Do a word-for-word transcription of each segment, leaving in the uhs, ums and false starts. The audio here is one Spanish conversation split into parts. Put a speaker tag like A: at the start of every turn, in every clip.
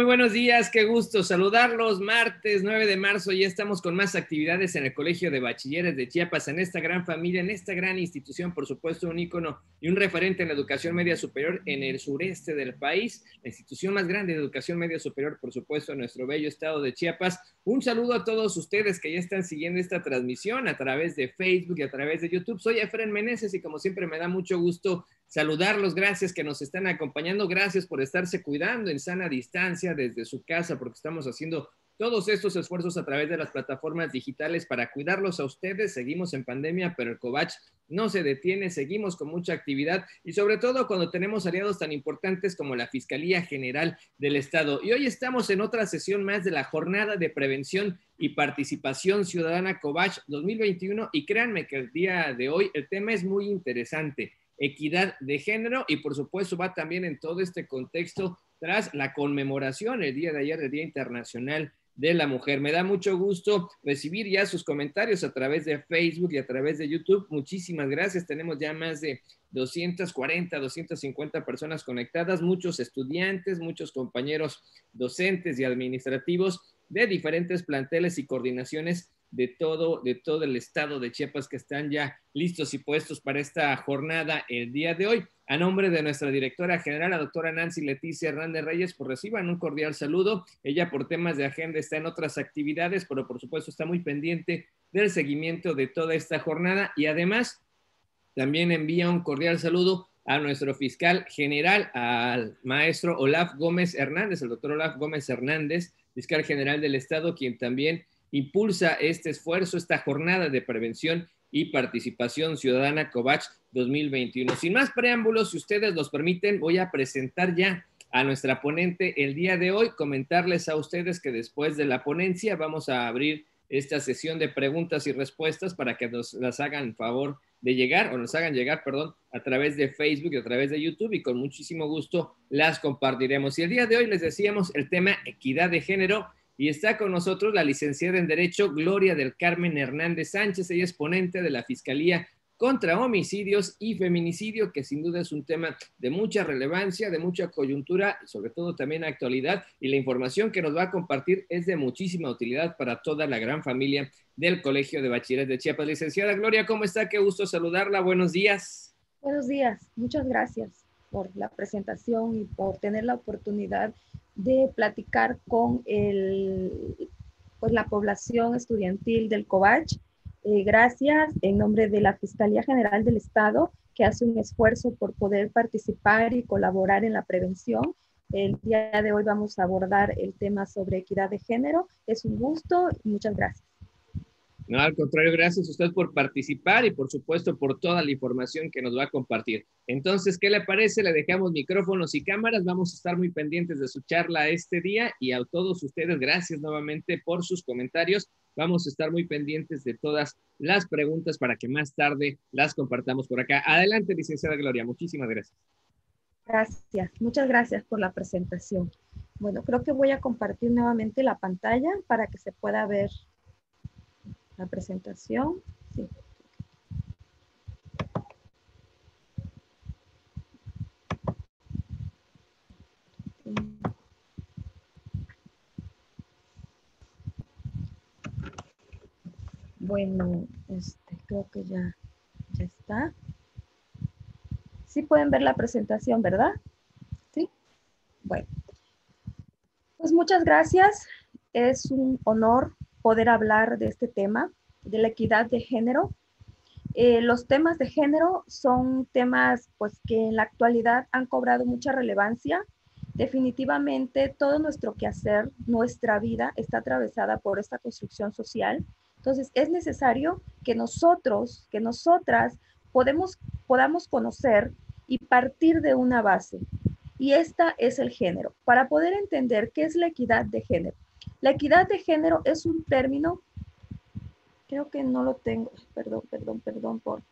A: buenos días, qué gusto saludarlos. Martes nueve de marzo, ya estamos con más actividades en el Colegio de Bachilleres de Chiapas, en esta gran familia, en esta gran institución, por supuesto, un ícono y un referente en la educación media superior en el sureste del país, la institución más grande de educación media superior, por supuesto, en nuestro bello estado de Chiapas. Un saludo a todos ustedes que ya están siguiendo esta transmisión a través de Facebook y a través de YouTube. Soy Efren Meneses y como siempre me da mucho gusto saludarlos. Gracias que nos están acompañando, gracias por estarse cuidando en sana distancia desde su casa, porque estamos haciendo todos estos esfuerzos a través de las plataformas digitales para cuidarlos a ustedes. Seguimos en pandemia, pero el Covach no se detiene, seguimos con mucha actividad y sobre todo cuando tenemos aliados tan importantes como la Fiscalía General del Estado. Y hoy estamos en otra sesión más de la Jornada de Prevención y Participación Ciudadana Covach dos mil veintiuno, y créanme que el día de hoy el tema es muy interesante: equidad de género, y por supuesto va también en todo este contexto tras la conmemoración el día de ayer del Día Internacional de la Mujer. Me da mucho gusto recibir ya sus comentarios a través de Facebook y a través de YouTube. Muchísimas gracias. Tenemos ya más de doscientas cuarenta, doscientas cincuenta personas conectadas, muchos estudiantes, muchos compañeros docentes y administrativos de diferentes planteles y coordinaciones de todo, de todo el estado de Chiapas, que están ya listos y puestos para esta jornada el día de hoy. A nombre de nuestra directora general, la doctora Nancy Leticia Hernández Reyes, pues reciban un cordial saludo. Ella por temas de agenda está en otras actividades, pero por supuesto está muy pendiente del seguimiento de toda esta jornada, y además también envía un cordial saludo a nuestro fiscal general, al maestro Olaf Gómez Hernández, el doctor Olaf Gómez Hernández, fiscal general del estado, quien también impulsa este esfuerzo, esta jornada de prevención y participación ciudadana Covach dos mil veintiuno. Sin más preámbulos, si ustedes nos permiten, voy a presentar ya a nuestra ponente el día de hoy, comentarles a ustedes que después de la ponencia vamos a abrir esta sesión de preguntas y respuestas para que nos las hagan favor de llegar, o nos hagan llegar, perdón, a través de Facebook y a través de YouTube, y con muchísimo gusto las compartiremos. Y el día de hoy les decíamos el tema equidad de género, y está con nosotros la licenciada en Derecho Gloria del Carmen Hernández Sánchez. Ella es ponente de la Fiscalía contra Homicidios y Feminicidio, que sin duda es un tema de mucha relevancia, de mucha coyuntura y sobre todo también actualidad, y la información que nos va a compartir es de muchísima utilidad para toda la gran familia del Colegio de Bachilleres de Chiapas. Licenciada Gloria, ¿cómo está? Qué gusto saludarla. Buenos días.
B: Buenos días. Muchas gracias por la presentación y por tener la oportunidad de platicar con el, pues, la población estudiantil del Covach. Eh, gracias en nombre de la Fiscalía General del Estado, que hace un esfuerzo por poder participar y colaborar en la prevención. El día de hoy vamos a abordar el tema sobre equidad de género. Es un gusto y muchas gracias.
A: No, al contrario, gracias a usted por participar y por supuesto por toda la información que nos va a compartir. Entonces, ¿qué le parece? Le dejamos micrófonos y cámaras. Vamos a estar muy pendientes de su charla este día, y a todos ustedes, gracias nuevamente por sus comentarios. Vamos a estar muy pendientes de todas las preguntas para que más tarde las compartamos por acá. Adelante, licenciada Gloria. Muchísimas gracias.
B: Gracias. Muchas gracias por la presentación. Bueno, creo que voy a compartir nuevamente la pantalla para que se pueda ver la presentación. Sí. Bueno, este, creo que ya, ya está. Sí pueden ver la presentación, ¿verdad? Sí. Bueno. Pues muchas gracias. Es un honor poder hablar de este tema, de la equidad de género. Eh, los temas de género son temas pues, que en la actualidad han cobrado mucha relevancia. Definitivamente todo nuestro quehacer, nuestra vida está atravesada por esta construcción social. Entonces es necesario que nosotros, que nosotras podemos, podamos conocer y partir de una base. Y esta es el género, para poder entender qué es la equidad de género. La equidad de género es un término, creo que no lo tengo, perdón, perdón, perdón por...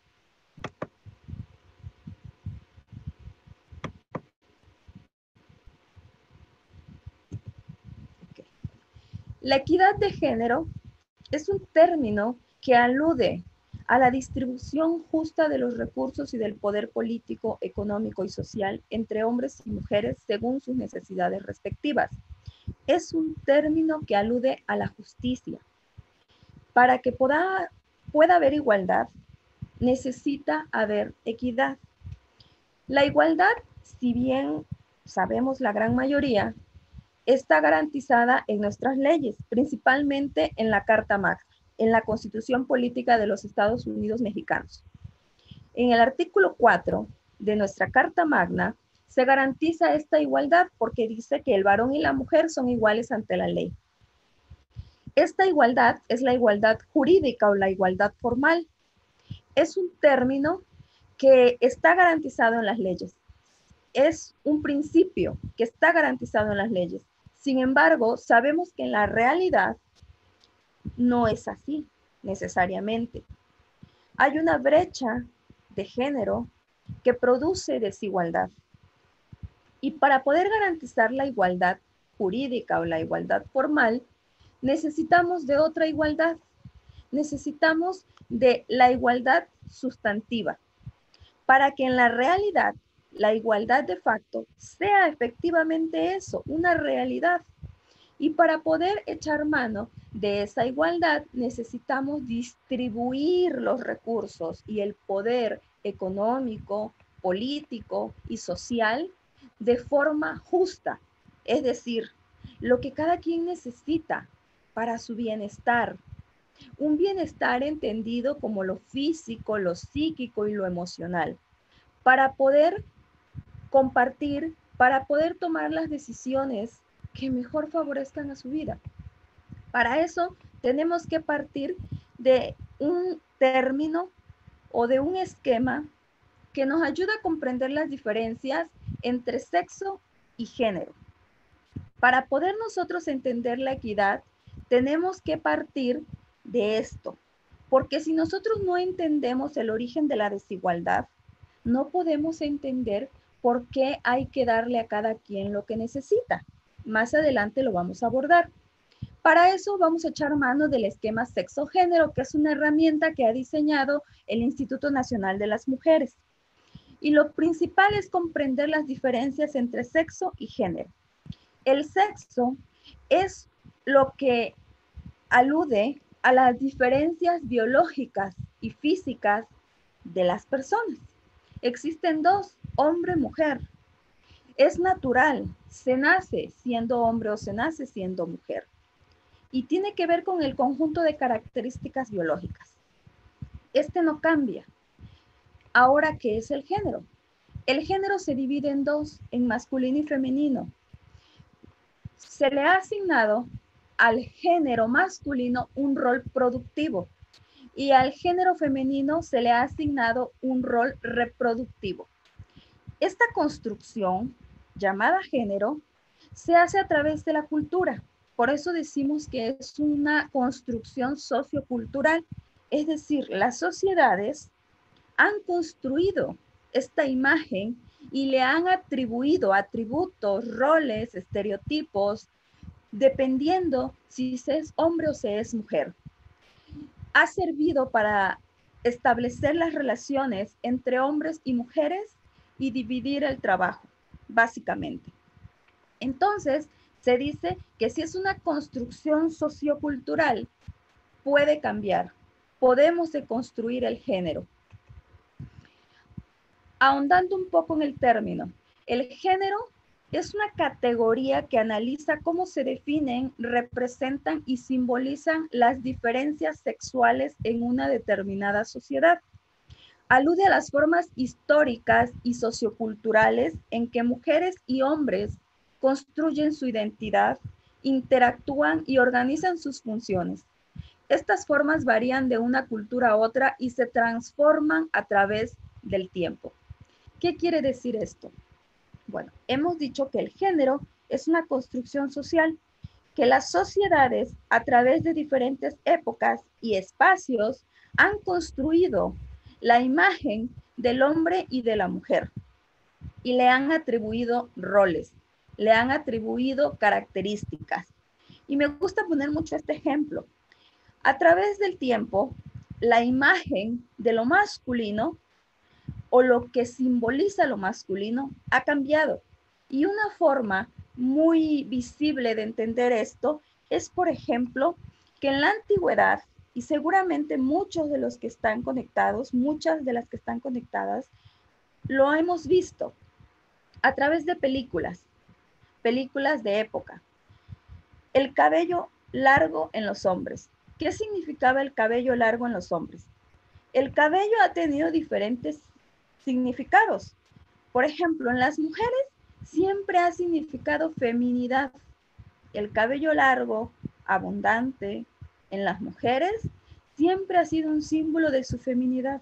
B: Okay. La equidad de género es un término que alude a la distribución justa de los recursos y del poder político, económico y social entre hombres y mujeres según sus necesidades respectivas. es un término que alude a la justicia. Para que pueda, pueda haber igualdad, necesita haber equidad. La igualdad, si bien sabemos la gran mayoría, está garantizada en nuestras leyes, principalmente en la Carta Magna, en la Constitución Política de los Estados Unidos Mexicanos. En el artículo cuatro de nuestra Carta Magna se garantiza esta igualdad porque dice que el varón y la mujer son iguales ante la ley. Esta igualdad es la igualdad jurídica o la igualdad formal. Es un término que está garantizado en las leyes. Es un principio que está garantizado en las leyes. Sin embargo, sabemos que en la realidad no es así necesariamente. Hay una brecha de género que produce desigualdad. Y para poder garantizar la igualdad jurídica o la igualdad formal, necesitamos de otra igualdad. Necesitamos de la igualdad sustantiva, para que en la realidad la igualdad de facto sea efectivamente eso, una realidad. Y para poder echar mano de esa igualdad necesitamos distribuir los recursos y el poder económico, político y social de forma justa. Es decir, lo que cada quien necesita para su bienestar. Un bienestar entendido como lo físico, lo psíquico y lo emocional, para poder compartir, para poder tomar las decisiones que mejor favorezcan a su vida. Para eso tenemos que partir de un término o de un esquema que nos ayuda a comprender las diferencias entre sexo y género. Para poder nosotros entender la equidad, tenemos que partir de esto, porque si nosotros no entendemos el origen de la desigualdad, no podemos entender por qué hay que darle a cada quien lo que necesita. Más adelante lo vamos a abordar. Para eso vamos a echar mano del esquema sexo-género, que es una herramienta que ha diseñado el Instituto Nacional de las Mujeres. Y lo principal es comprender las diferencias entre sexo y género. El sexo es lo que alude a las diferencias biológicas y físicas de las personas. Existen dos, hombre y mujer. Es natural, se nace siendo hombre o se nace siendo mujer. Y tiene que ver con el conjunto de características biológicas. Este no cambia. Ahora, ¿qué es el género? El género se divide en dos, en masculino y femenino. Se le ha asignado al género masculino un rol productivo y al género femenino se le ha asignado un rol reproductivo. Esta construcción, llamada género, se hace a través de la cultura. Por eso decimos que es una construcción sociocultural. Es decir, las sociedades han construido esta imagen y le han atribuido atributos, roles, estereotipos, dependiendo si se es hombre o se es mujer. Ha servido para establecer las relaciones entre hombres y mujeres y dividir el trabajo, básicamente. Entonces, se dice que si es una construcción sociocultural, puede cambiar. Podemos deconstruir el género. Ahondando un poco en el término, el género es una categoría que analiza cómo se definen, representan y simbolizan las diferencias sexuales en una determinada sociedad. Alude a las formas históricas y socioculturales en que mujeres y hombres construyen su identidad, interactúan y organizan sus funciones. Estas formas varían de una cultura a otra y se transforman a través del tiempo. ¿Qué quiere decir esto? Bueno, hemos dicho que el género es una construcción social, que las sociedades a través de diferentes épocas y espacios han construido la imagen del hombre y de la mujer y le han atribuido roles, le han atribuido características. Y me gusta poner mucho este ejemplo. A través del tiempo, la imagen de lo masculino o lo que simboliza lo masculino ha cambiado. Y una forma muy visible de entender esto es, por ejemplo, que en la antigüedad, y seguramente muchos de los que están conectados, muchas de las que están conectadas, lo hemos visto a través de películas, películas de época. El cabello largo en los hombres. ¿Qué significaba el cabello largo en los hombres? El cabello ha tenido diferentes significados. Por ejemplo, en las mujeres siempre ha significado feminidad. El cabello largo, abundante, en las mujeres siempre ha sido un símbolo de su feminidad.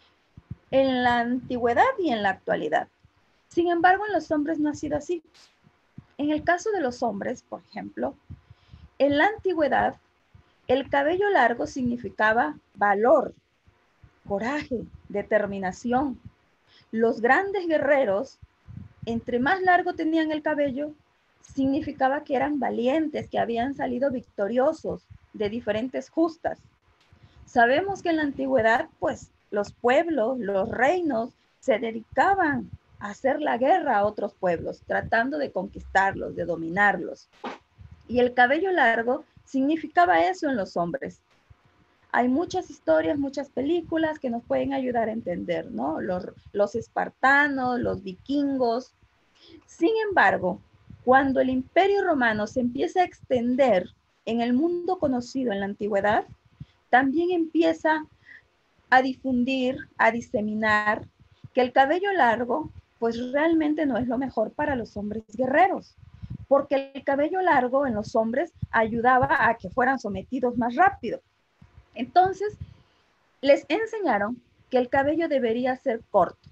B: En la antigüedad y en la actualidad. Sin embargo, en los hombres no ha sido así. En el caso de los hombres, por ejemplo, en la antigüedad, el cabello largo significaba valor, coraje, determinación. Los grandes guerreros, entre más largo tenían el cabello, significaba que eran valientes, que habían salido victoriosos de diferentes justas. Sabemos que en la antigüedad, pues, los pueblos, los reinos, se dedicaban a hacer la guerra a otros pueblos, tratando de conquistarlos, de dominarlos. Y el cabello largo significaba eso en los hombres. Hay muchas historias, muchas películas que nos pueden ayudar a entender, ¿no? Los, los espartanos, los vikingos. Sin embargo, cuando el Imperio Romano se empieza a extender en el mundo conocido en la antigüedad, también empieza a difundir, a diseminar que el cabello largo, pues realmente no es lo mejor para los hombres guerreros, porque el cabello largo en los hombres ayudaba a que fueran sometidos más rápido. Entonces, les enseñaron que el cabello debería ser corto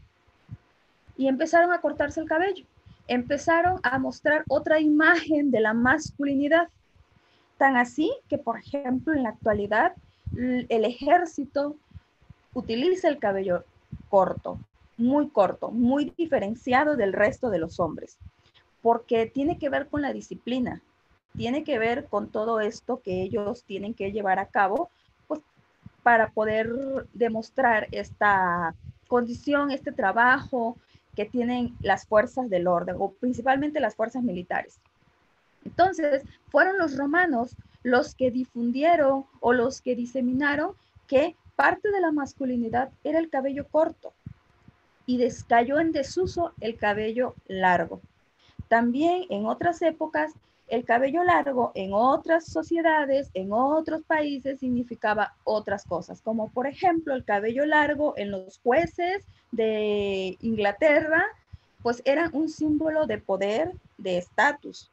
B: y empezaron a cortarse el cabello. Empezaron a mostrar otra imagen de la masculinidad. Tan así que, por ejemplo, en la actualidad, el ejército utiliza el cabello corto, muy corto, muy diferenciado del resto de los hombres, porque tiene que ver con la disciplina, tiene que ver con todo esto que ellos tienen que llevar a cabo, pues, para poder demostrar esta condición, este trabajo que tienen las fuerzas del orden, o principalmente las fuerzas militares. Entonces, fueron los romanos los que difundieron o los que diseminaron que parte de la masculinidad era el cabello corto y cayó en desuso el cabello largo. También en otras épocas, el cabello largo en otras sociedades, en otros países, significaba otras cosas, como por ejemplo el cabello largo en los jueces de Inglaterra, pues eran un símbolo de poder, de estatus.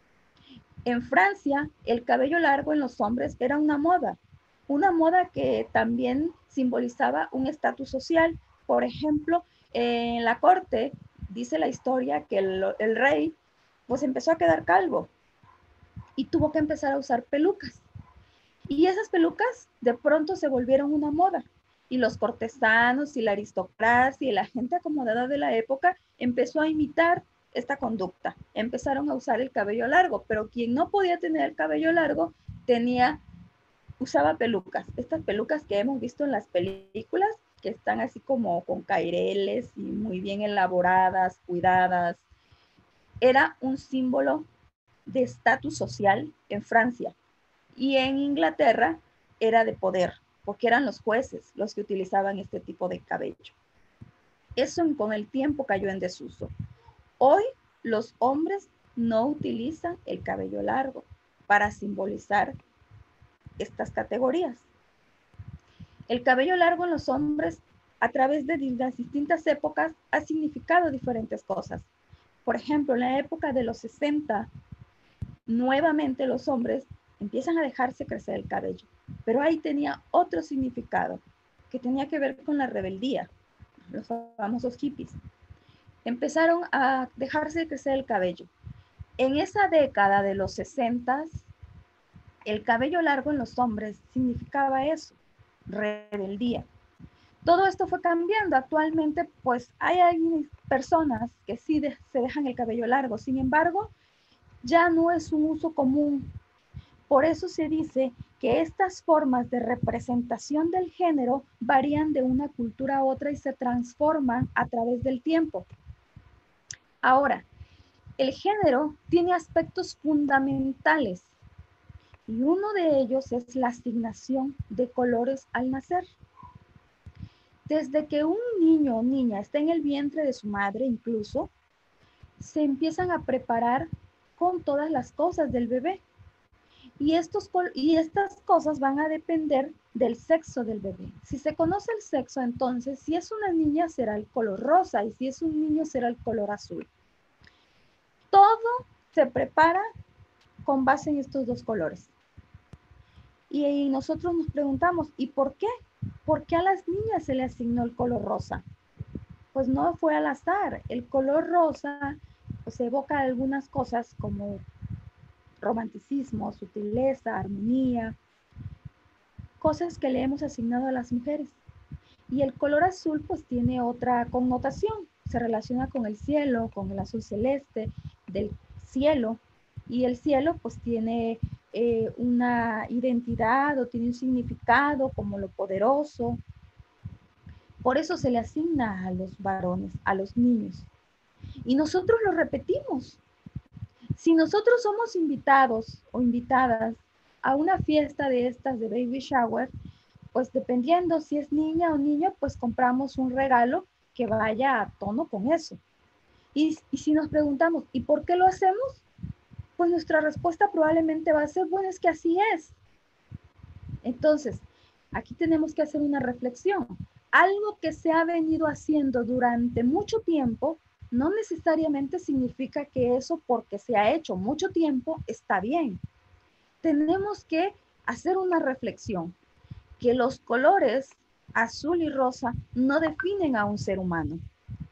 B: En Francia, el cabello largo en los hombres era una moda, una moda que también simbolizaba un estatus social. Por ejemplo, en la corte, dice la historia que el, el rey pues empezó a quedar calvo y tuvo que empezar a usar pelucas. Y esas pelucas de pronto se volvieron una moda. Y los cortesanos y la aristocracia y la gente acomodada de la época empezó a imitar esta conducta. Empezaron a usar el cabello largo, pero quien no podía tener el cabello largo tenía, usaba pelucas. Estas pelucas que hemos visto en las películas, que están así como con caireles y muy bien elaboradas, cuidadas. Era un símbolo de estatus social en Francia. Y en Inglaterra era de poder, porque eran los jueces los que utilizaban este tipo de cabello. Eso con el tiempo cayó en desuso. Hoy los hombres no utilizan el cabello largo para simbolizar estas categorías. El cabello largo en los hombres a través de las distintas épocas ha significado diferentes cosas. Por ejemplo, en la época de los sesenta, nuevamente los hombres empiezan a dejarse crecer el cabello, pero ahí tenía otro significado que tenía que ver con la rebeldía, los famosos hippies. Empezaron a dejarse crecer el cabello. En esa década de los sesenta, el cabello largo en los hombres significaba eso, rebeldía. Todo esto fue cambiando. Actualmente, pues hay, hay personas que sí de, se dejan el cabello largo. Sin embargo, ya no es un uso común. Por eso se dice que estas formas de representación del género varían de una cultura a otra y se transforman a través del tiempo. Ahora, el género tiene aspectos fundamentales y uno de ellos es la asignación de colores al nacer. Desde que un niño o niña está en el vientre de su madre, incluso, se empiezan a preparar con todas las cosas del bebé. Y, estos, y estas cosas van a depender del sexo del bebé. Si se conoce el sexo, entonces, si es una niña será el color rosa y si es un niño será el color azul. Todo se prepara con base en estos dos colores. Y, y nosotros nos preguntamos, ¿y por qué? ¿Por qué a las niñas se le asignó el color rosa? Pues no fue al azar. El color rosa pues, evoca algunas cosas como romanticismo, sutileza, armonía, cosas que le hemos asignado a las mujeres. Y el color azul pues tiene otra connotación, se relaciona con el cielo, con el azul celeste del cielo, y el cielo pues tiene eh, una identidad o tiene un significado como lo poderoso. Por eso se le asigna a los varones, a los niños. Y nosotros lo repetimos. Si nosotros somos invitados o invitadas a una fiesta de estas de baby shower, pues dependiendo si es niña o niño, pues compramos un regalo que vaya a tono con eso. Y, y si nos preguntamos, ¿y por qué lo hacemos? Pues nuestra respuesta probablemente va a ser, bueno, es que así es. Entonces, aquí tenemos que hacer una reflexión. Algo que se ha venido haciendo durante mucho tiempo no necesariamente significa que eso porque se ha hecho mucho tiempo está bien. Tenemos que hacer una reflexión, que los colores azul y rosa no definen a un ser humano.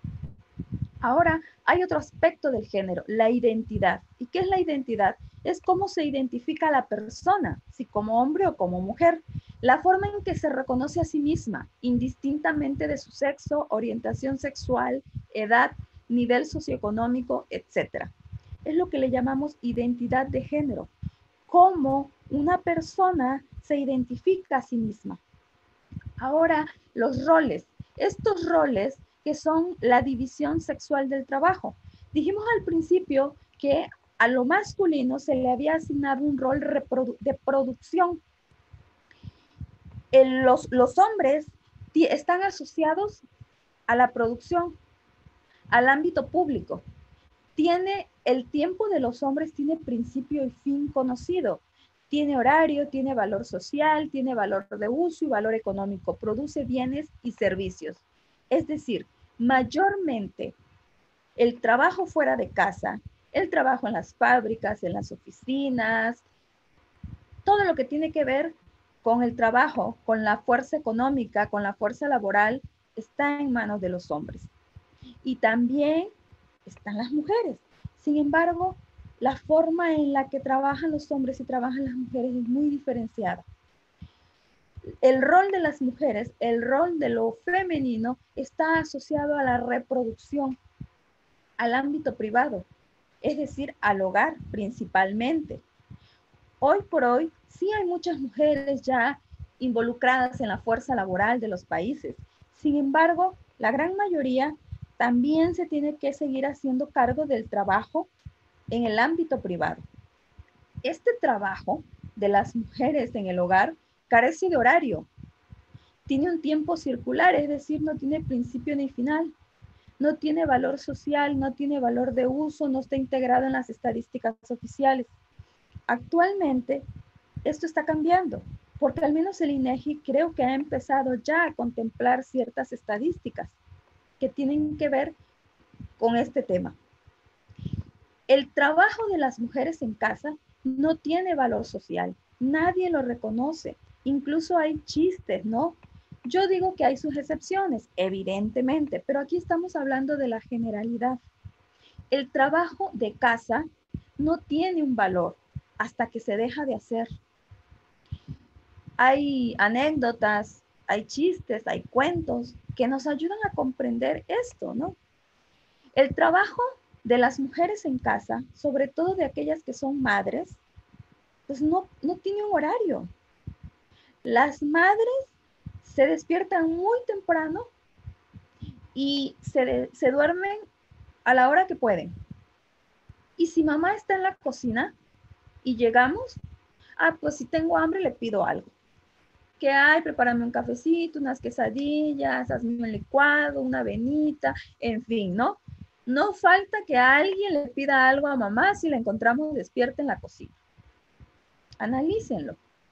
B: Ahora, hay otro aspecto del género, la identidad. ¿Y qué es la identidad? Es cómo se identifica a la persona, si como hombre o como mujer. La forma en que se reconoce a sí misma, indistintamente de su sexo, orientación sexual, edad, nivel socioeconómico, etcétera. Es lo que le llamamos identidad de género. Cómo una persona se identifica a sí misma. Ahora, los roles. Estos roles que son la división sexual del trabajo. Dijimos al principio que a lo masculino se le había asignado un rol de producción. El, los, los hombres están asociados a la producción, al ámbito público. Tiene, el tiempo de los hombres tiene principio y fin conocido. Tiene horario, tiene valor social, tiene valor de uso y valor económico. Produce bienes y servicios. Es decir, mayormente el trabajo fuera de casa, el trabajo en las fábricas, en las oficinas, todo lo que tiene que ver con el trabajo, con la fuerza económica, con la fuerza laboral, está en manos de los hombres. Y también están las mujeres. Sin embargo, la forma en la que trabajan los hombres y trabajan las mujeres es muy diferenciada. El rol de las mujeres, el rol de lo femenino, está asociado a la reproducción, al ámbito privado, es decir, al hogar principalmente. Hoy por hoy, sí hay muchas mujeres ya involucradas en la fuerza laboral de los países. Sin embargo, la gran mayoría también se tiene que seguir haciendo cargo del trabajo en el ámbito privado. Este trabajo de las mujeres en el hogar carece de horario. Tiene un tiempo circular, es decir, no tiene principio ni final. No tiene valor social, no tiene valor de uso, no está integrado en las estadísticas oficiales. Actualmente, esto está cambiando, porque al menos el INEGI creo que ha empezado ya a contemplar ciertas estadísticas que tienen que ver con este tema. El trabajo de las mujeres en casa no tiene valor social, nadie lo reconoce, incluso hay chistes, ¿no? Yo digo que hay sus excepciones, evidentemente, pero aquí estamos hablando de la generalidad. El trabajo de casa no tiene un valor hasta que se deja de hacer. Hay anécdotas, hay chistes, hay cuentos que nos ayudan a comprender esto, ¿no? El trabajo de las mujeres en casa, sobre todo de aquellas que son madres, pues no, no tiene un horario. Las madres se despiertan muy temprano y se, de, se duermen a la hora que pueden. Y si mamá está en la cocina y llegamos, ah, pues si tengo hambre le pido algo. ¿Qué hay? Prepárame un cafecito, unas quesadillas, hazme un licuado, una avenita, en fin, ¿no? No falta que alguien le pida algo a mamá si la encontramos despierta en la cocina. Analícenlo.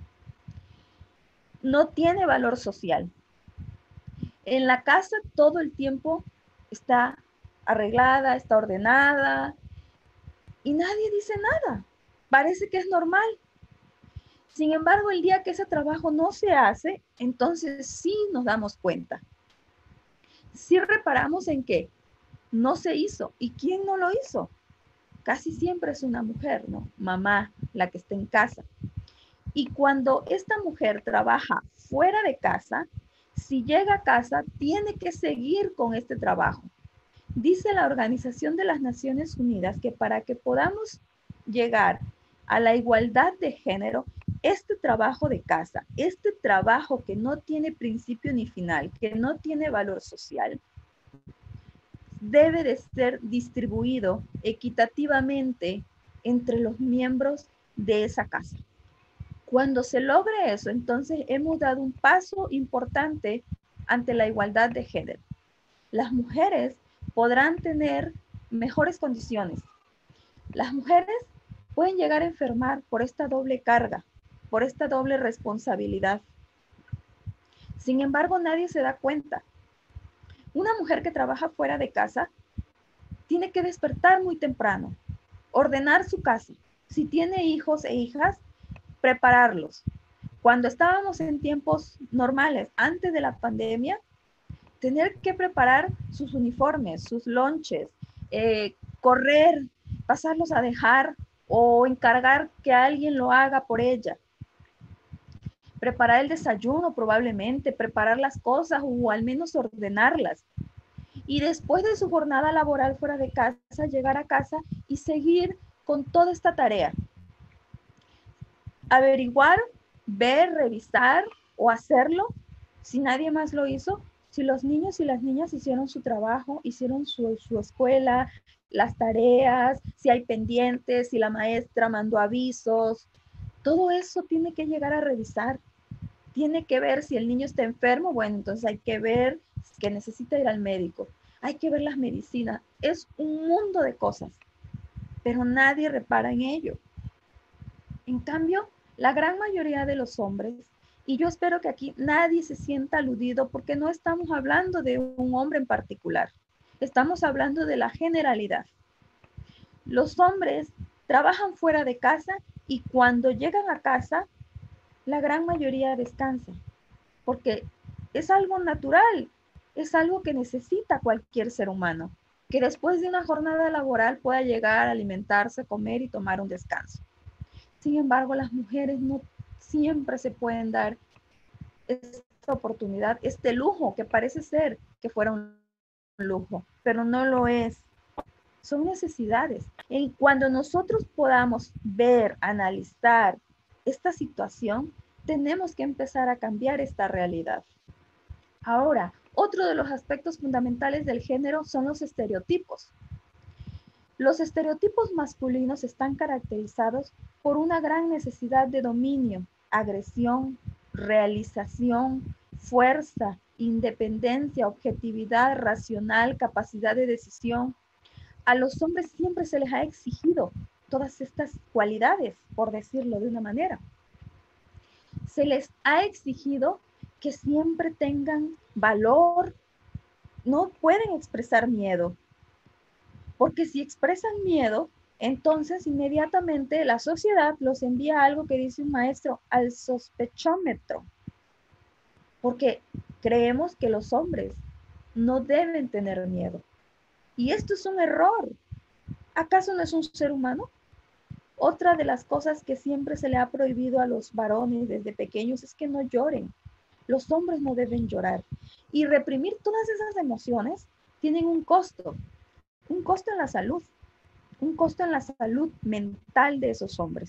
B: No tiene valor social. En la casa todo el tiempo está arreglada, está ordenada y nadie dice nada. Parece que es normal. Sin embargo, el día que ese trabajo no se hace, entonces sí nos damos cuenta. Sí reparamos en que no se hizo. ¿Y quién no lo hizo? Casi siempre es una mujer, ¿no? Mamá, la que está en casa. Y cuando esta mujer trabaja fuera de casa, si llega a casa, tiene que seguir con este trabajo. Dice la Organización de las Naciones Unidas que para que podamos llegar a la igualdad de género, este trabajo de casa, este trabajo que no tiene principio ni final, que no tiene valor social, debe de ser distribuido equitativamente entre los miembros de esa casa. Cuando se logre eso, entonces hemos dado un paso importante ante la igualdad de género. Las mujeres podrán tener mejores condiciones. Las mujeres pueden llegar a enfermar por esta doble carga, por esta doble responsabilidad. Sin embargo, nadie se da cuenta. Una mujer que trabaja fuera de casa tiene que despertar muy temprano, ordenar su casa. Si tiene hijos e hijas, prepararlos. Cuando estábamos en tiempos normales, antes de la pandemia, tener que preparar sus uniformes, sus lonches, eh, correr, pasarlos a dejar o encargar que alguien lo haga por ella. Preparar el desayuno probablemente, preparar las cosas o al menos ordenarlas. Y después de su jornada laboral fuera de casa, llegar a casa y seguir con toda esta tarea. Averiguar, ver, revisar o hacerlo si nadie más lo hizo. Si los niños y las niñas hicieron su trabajo, hicieron su, su escuela, las tareas, si hay pendientes, si la maestra mandó avisos, todo eso tiene que llegar a revisar. Tiene que ver si el niño está enfermo, bueno, entonces hay que ver que necesita ir al médico. Hay que ver las medicinas. Es un mundo de cosas, pero nadie repara en ello. En cambio, la gran mayoría de los hombres, y yo espero que aquí nadie se sienta aludido porque no estamos hablando de un hombre en particular, estamos hablando de la generalidad. Los hombres trabajan fuera de casa y cuando llegan a casa, la gran mayoría descansa, porque es algo natural, es algo que necesita cualquier ser humano, que después de una jornada laboral pueda llegar a alimentarse, comer y tomar un descanso. Sin embargo, las mujeres no siempre se pueden dar esta oportunidad, este lujo que parece ser que fuera un lujo, pero no lo es. Son necesidades. Y cuando nosotros podamos ver, analizar esta situación, tenemos que empezar a cambiar esta realidad. Ahora, otro de los aspectos fundamentales del género son los estereotipos. Los estereotipos masculinos están caracterizados por una gran necesidad de dominio, agresión, realización, fuerza, independencia, objetividad racional, capacidad de decisión. A los hombres siempre se les ha exigido todas estas cualidades, por decirlo de una manera. Se les ha exigido que siempre tengan valor, no pueden expresar miedo, porque si expresan miedo, entonces inmediatamente la sociedad los envía a algo que dice un maestro, al sospechómetro, porque creemos que los hombres no deben tener miedo. Y esto es un error. ¿Acaso no es un ser humano? Otra de las cosas que siempre se le ha prohibido a los varones desde pequeños es que no lloren. Los hombres no deben llorar. Y reprimir todas esas emociones tienen un costo. Un costo en la salud, un costo en la salud mental de esos hombres.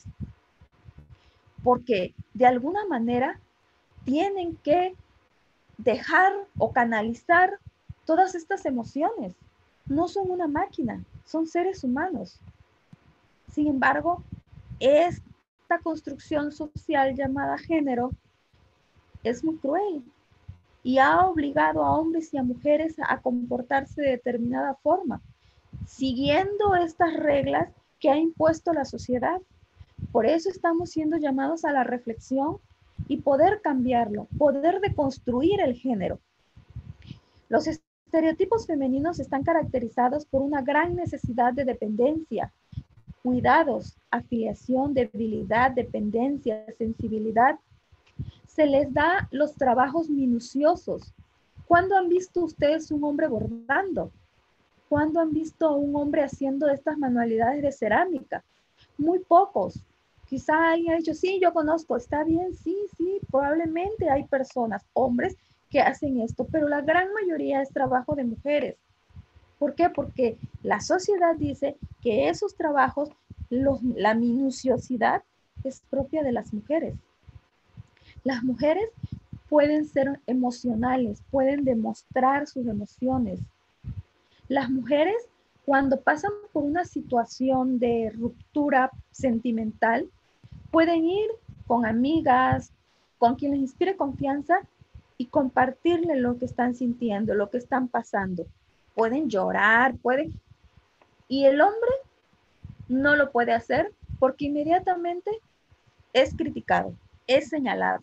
B: Porque de alguna manera tienen que dejar o canalizar todas estas emociones. No son una máquina, son seres humanos. Sin embargo, esta construcción social llamada género es muy cruel y ha obligado a hombres y a mujeres a comportarse de determinada forma, siguiendo estas reglas que ha impuesto la sociedad. Por eso estamos siendo llamados a la reflexión y poder cambiarlo, poder deconstruir el género. Los estereotipos femeninos están caracterizados por una gran necesidad de dependencia, cuidados, afiliación, debilidad, dependencia, sensibilidad. Se les da los trabajos minuciosos. ¿Cuándo han visto ustedes un hombre bordando? ¿Cuándo han visto a un hombre haciendo estas manualidades de cerámica? Muy pocos. Quizá alguien ha dicho, sí, yo conozco, está bien, sí, sí, probablemente hay personas, hombres, que hacen esto, pero la gran mayoría es trabajo de mujeres. ¿Por qué? Porque la sociedad dice que esos trabajos, los, la minuciosidad es propia de las mujeres. Las mujeres pueden ser emocionales, pueden demostrar sus emociones. Las mujeres, cuando pasan por una situación de ruptura sentimental, pueden ir con amigas, con quien les inspire confianza y compartirle lo que están sintiendo, lo que están pasando. Pueden llorar, pueden... Y el hombre no lo puede hacer porque inmediatamente es criticado, es señalado.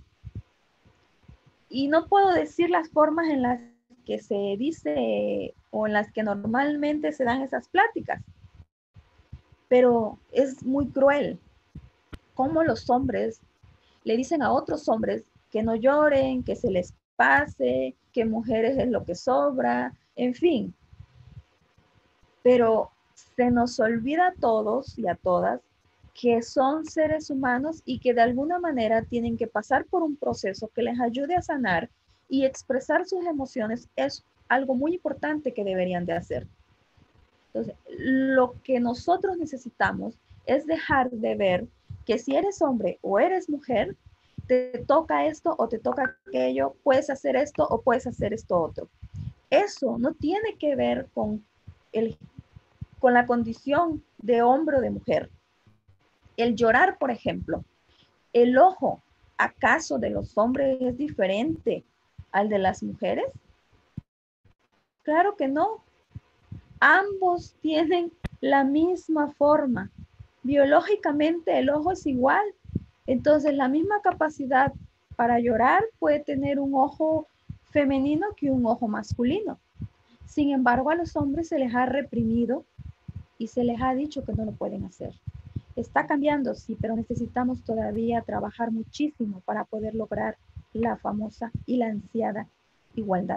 B: Y no puedo decir las formas en las que se dice o en las que normalmente se dan esas pláticas, pero es muy cruel cómo los hombres le dicen a otros hombres que no lloren, que se les pase, que mujeres es lo que sobra, en fin. Pero se nos olvida a todos y a todas que son seres humanos y que de alguna manera tienen que pasar por un proceso que les ayude a sanar y expresar sus emociones es algo muy importante que deberían de hacer. Entonces, lo que nosotros necesitamos es dejar de ver que si eres hombre o eres mujer, te toca esto o te toca aquello, puedes hacer esto o puedes hacer esto otro. Eso no tiene que ver con, el, con la condición de hombre o de mujer. El llorar, por ejemplo, el ojo, ¿acaso de los hombres es diferente al de las mujeres? Claro que no. Ambos tienen la misma forma. Biológicamente el ojo es igual. Entonces la misma capacidad para llorar puede tener un ojo femenino que un ojo masculino. Sin embargo, a los hombres se les ha reprimido y se les ha dicho que no lo pueden hacer. Está cambiando, sí, pero necesitamos todavía trabajar muchísimo para poder lograr la famosa y la ansiada igualdad.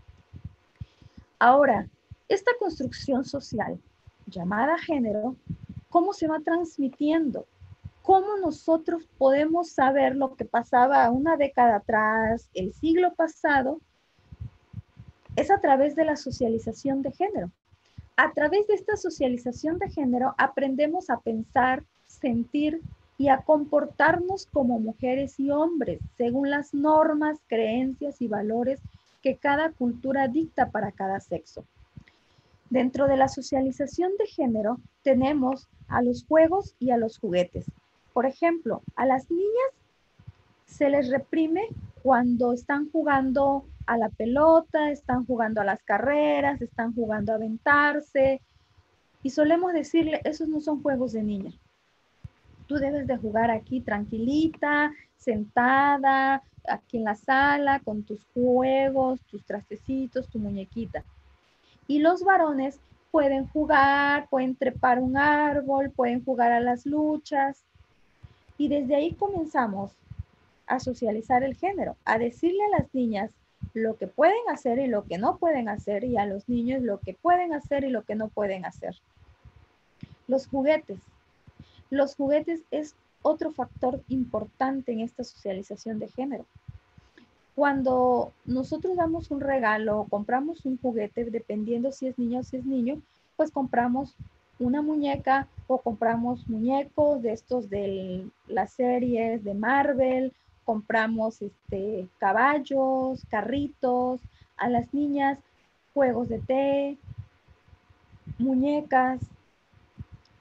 B: Ahora, esta construcción social llamada género, ¿cómo se va transmitiendo? ¿Cómo nosotros podemos saber lo que pasaba una década atrás, el siglo pasado? Es a través de la socialización de género. A través de esta socialización de género aprendemos a pensar, sentir y a comportarnos como mujeres y hombres según las normas, creencias y valores que cada cultura dicta para cada sexo. Dentro de la socialización de género tenemos a los juegos y a los juguetes. Por ejemplo, a las niñas se les reprime cuando están jugando a la pelota, están jugando a las carreras, están jugando a aventarse. Y solemos decirle, esos no son juegos de niña. Tú debes de jugar aquí tranquilita, sentada, aquí en la sala, con tus juegos, tus trastecitos, tu muñequita. Y los varones pueden jugar, pueden trepar un árbol, pueden jugar a las luchas. Y desde ahí comenzamos a socializar el género, a decirle a las niñas lo que pueden hacer y lo que no pueden hacer, y a los niños lo que pueden hacer y lo que no pueden hacer. Los juguetes. Los juguetes es otro factor importante en esta socialización de género. Cuando nosotros damos un regalo o compramos un juguete, dependiendo si es niña o si es niño, pues compramos una muñeca o compramos muñecos de estos de las series de Marvel, compramos este, caballos, carritos, a las niñas juegos de té, muñecas.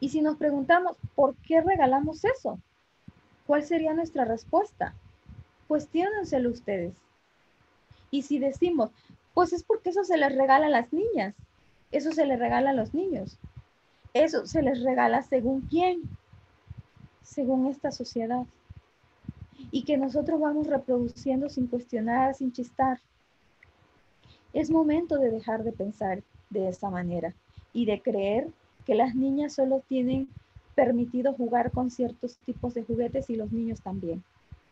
B: Y si nos preguntamos, ¿por qué regalamos eso? ¿Cuál sería nuestra respuesta? Cuestiónenselo ustedes. Y si decimos, pues es porque eso se les regala a las niñas, eso se les regala a los niños, eso se les regala según quién, según esta sociedad. Y que nosotros vamos reproduciendo sin cuestionar, sin chistar. Es momento de dejar de pensar de esa manera y de creer que las niñas solo tienen permitido jugar con ciertos tipos de juguetes y los niños también.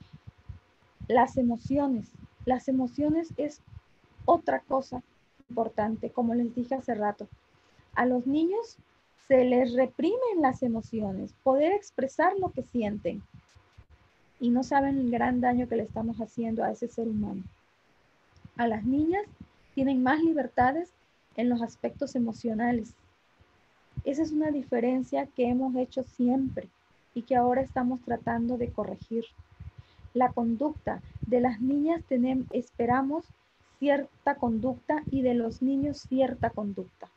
B: Las emociones. Las emociones es otra cosa importante, como les dije hace rato. A los niños se les reprimen las emociones, poder expresar lo que sienten. Y no saben el gran daño que le estamos haciendo a ese ser humano. A las niñas tienen más libertades en los aspectos emocionales. Esa es una diferencia que hemos hecho siempre y que ahora estamos tratando de corregir. La conducta de las niñas tenemos, esperamos cierta conducta y de los niños cierta conducta.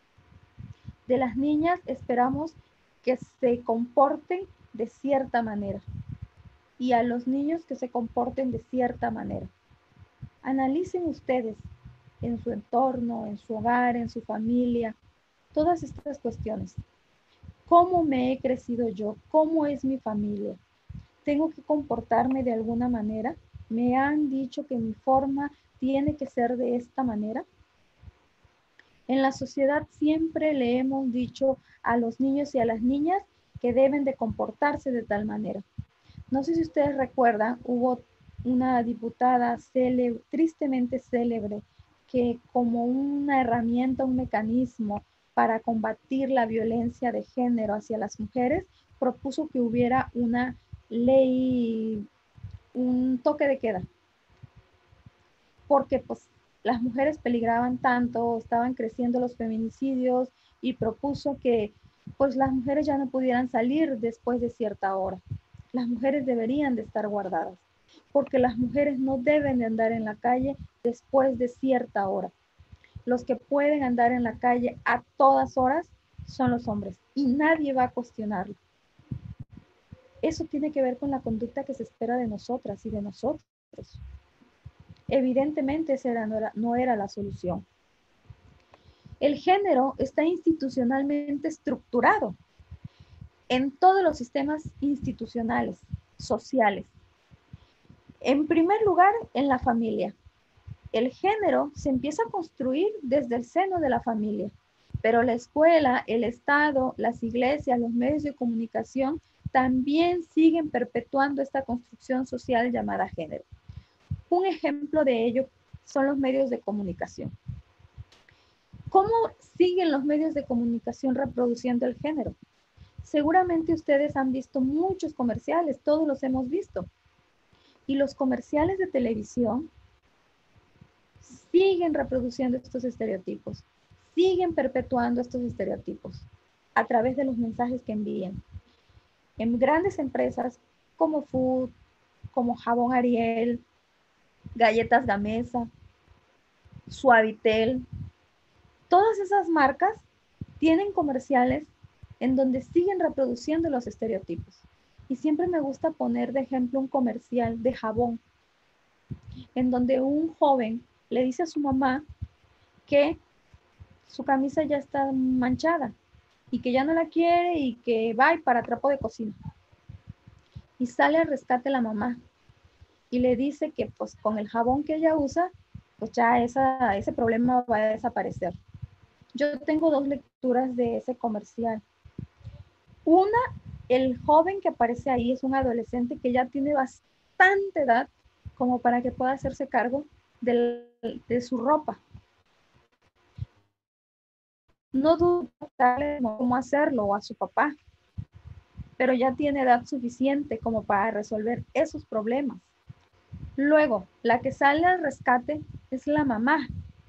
B: De las niñas esperamos que se comporten de cierta manera y a los niños que se comporten de cierta manera. Analicen ustedes en su entorno, en su hogar, en su familia, todas estas cuestiones. ¿Cómo me he crecido yo? ¿Cómo es mi familia? ¿Tengo que comportarme de alguna manera? ¿Me han dicho que mi forma tiene que ser de esta manera? En la sociedad siempre le hemos dicho a los niños y a las niñas que deben de comportarse de tal manera. No sé si ustedes recuerdan, hubo una diputada célebre, tristemente célebre, que como una herramienta, un mecanismo para combatir la violencia de género hacia las mujeres, propuso que hubiera una ley, un toque de queda. Porque pues las mujeres peligraban tanto, estaban creciendo los feminicidios y propuso que pues las mujeres ya no pudieran salir después de cierta hora. Las mujeres deberían de estar guardadas, porque las mujeres no deben de andar en la calle después de cierta hora. Los que pueden andar en la calle a todas horas son los hombres y nadie va a cuestionarlo. Eso tiene que ver con la conducta que se espera de nosotras y de nosotros. Evidentemente esa era, no, era, no era la solución. El género está institucionalmente estructurado en todos los sistemas institucionales, sociales. En primer lugar, en la familia. El género se empieza a construir desde el seno de la familia, pero la escuela, el Estado, las iglesias, los medios de comunicación también siguen perpetuando esta construcción social llamada género. Un ejemplo de ello son los medios de comunicación. ¿Cómo siguen los medios de comunicación reproduciendo el género? Seguramente ustedes han visto muchos comerciales, todos los hemos visto. Y los comerciales de televisión siguen reproduciendo estos estereotipos, siguen perpetuando estos estereotipos a través de los mensajes que envían. En grandes empresas como Food, como Jabón Ariel, Galletas Gamesa, Suavitel, todas esas marcas tienen comerciales en donde siguen reproduciendo los estereotipos. Y siempre me gusta poner de ejemplo un comercial de jabón, en donde un joven le dice a su mamá que su camisa ya está manchada y que ya no la quiere y que va para trapo de cocina. Y sale al rescate la mamá y le dice que pues con el jabón que ella usa, pues ya esa, ese problema va a desaparecer. Yo tengo dos lecturas de ese comercial. Una, el joven que aparece ahí es un adolescente que ya tiene bastante edad como para que pueda hacerse cargo de, de su ropa. No duda cómo hacerlo o a su papá, pero ya tiene edad suficiente como para resolver esos problemas. Luego, la que sale al rescate es la mamá.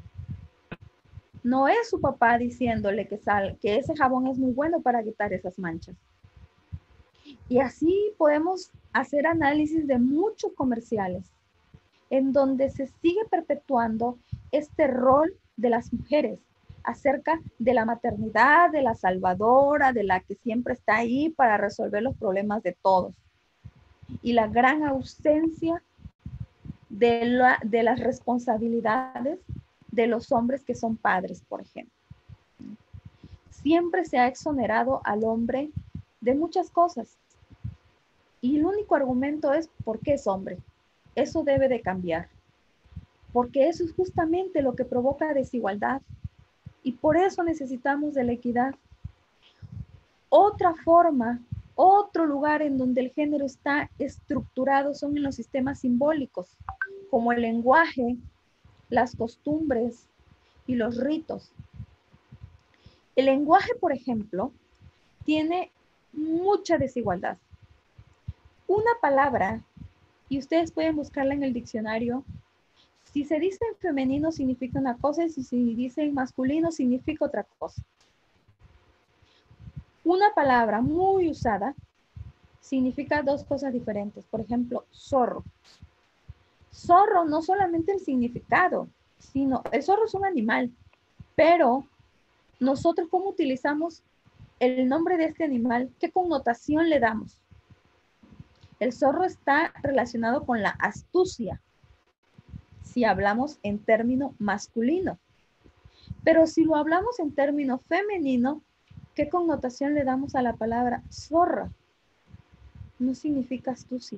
B: No es su papá diciéndole que, sal, que ese jabón es muy bueno para quitar esas manchas. Y así podemos hacer análisis de muchos comerciales en donde se sigue perpetuando este rol de las mujeres, acerca de la maternidad, de la salvadora, de la que siempre está ahí para resolver los problemas de todos. Y la gran ausencia de, la, de las responsabilidades de los hombres que son padres, por ejemplo. Siempre se ha exonerado al hombre de muchas cosas. Y el único argumento es porque es hombre. Eso debe de cambiar. Porque eso es justamente lo que provoca desigualdad. Y por eso necesitamos de la equidad. Otra forma, otro lugar en donde el género está estructurado son en los sistemas simbólicos, como el lenguaje, las costumbres y los ritos. El lenguaje, por ejemplo, tiene mucha desigualdad. Una palabra, y ustedes pueden buscarla en el diccionario, si se dice en femenino significa una cosa y si se dice en masculino significa otra cosa. Una palabra muy usada significa dos cosas diferentes. Por ejemplo, zorro. Zorro no solamente el significado, sino el zorro es un animal, pero nosotros cómo utilizamos el nombre de este animal, qué connotación le damos. El zorro está relacionado con la astucia, si hablamos en término masculino. Pero si lo hablamos en término femenino, ¿qué connotación le damos a la palabra zorra? No significa astucia.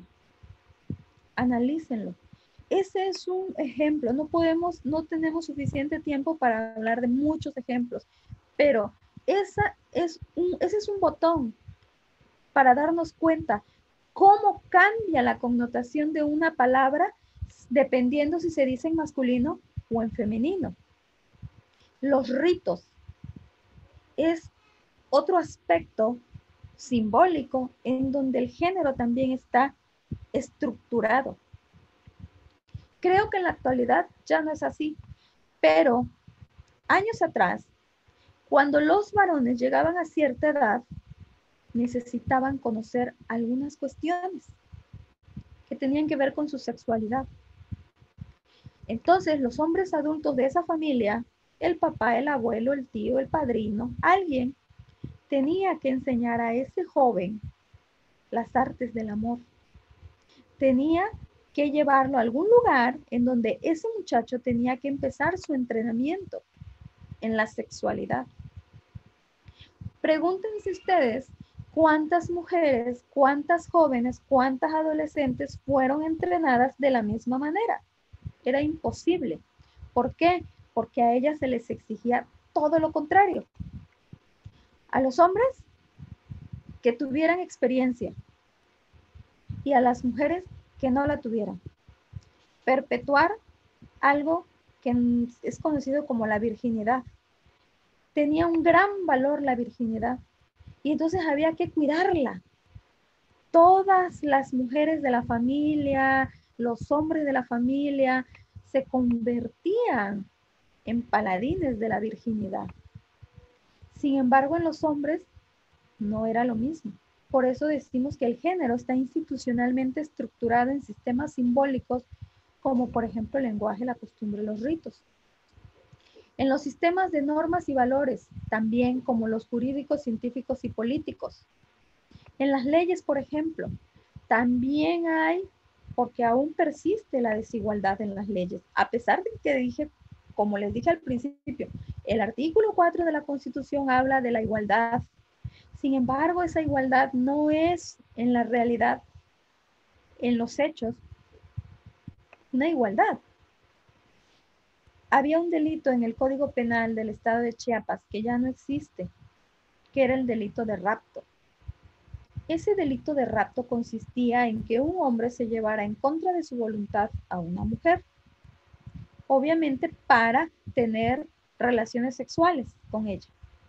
B: Analícenlo. Ese es un ejemplo. No podemos, no tenemos suficiente tiempo para hablar de muchos ejemplos, pero esa es un, ese es un botón para darnos cuenta cómo cambia la connotación de una palabra dependiendo si se dice en masculino o en femenino. Los ritos es otro aspecto simbólico en donde el género también está estructurado. Creo que en la actualidad ya no es así, pero años atrás, cuando los varones llegaban a cierta edad, necesitaban conocer algunas cuestiones que tenían que ver con su sexualidad. Entonces, los hombres adultos de esa familia, el papá, el abuelo, el tío, el padrino, alguien tenía que enseñar a ese joven las artes del amor. Tenía que llevarlo a algún lugar en donde ese muchacho tenía que empezar su entrenamiento en la sexualidad. Pregúntense ustedes cuántas mujeres, cuántas jóvenes, cuántas adolescentes fueron entrenadas de la misma manera. Era imposible. ¿Por qué? Porque a ellas se les exigía todo lo contrario. A los hombres que tuvieran experiencia y a las mujeres que no la tuvieran. Perpetuar algo que es conocido como la virginidad. Tenía un gran valor la virginidad y entonces había que cuidarla. Todas las mujeres de la familia, los hombres de la familia se convertían en paladines de la virginidad. Sin embargo, en los hombres no era lo mismo. Por eso decimos que el género está institucionalmente estructurado en sistemas simbólicos como por ejemplo el lenguaje, la costumbre, los ritos. En los sistemas de normas y valores, también como los jurídicos, científicos y políticos. En las leyes, por ejemplo, también hay, porque aún persiste la desigualdad en las leyes, a pesar de que dije, como les dije al principio, el artículo cuatro de la Constitución habla de la igualdad. Sin embargo, esa igualdad no es en la realidad, en los hechos, una igualdad. Había un delito en el Código Penal del estado de Chiapas que ya no existe, que era el delito de rapto. Ese delito de rapto consistía en que un hombre se llevara en contra de su voluntad a una mujer, obviamente para tener relaciones sexuales con ella.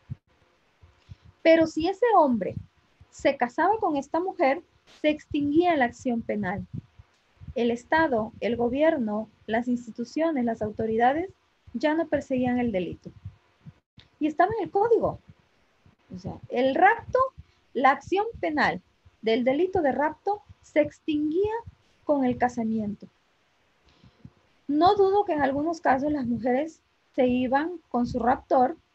B: Pero si ese hombre se casaba con esta mujer, se extinguía la acción penal. El Estado, el gobierno, las instituciones, las autoridades ya no perseguían el delito. Y estaba en el código. O sea, el rapto, la acción penal del delito de rapto se extinguía con el casamiento. No dudo que en algunos casos las mujeres se iban con su raptor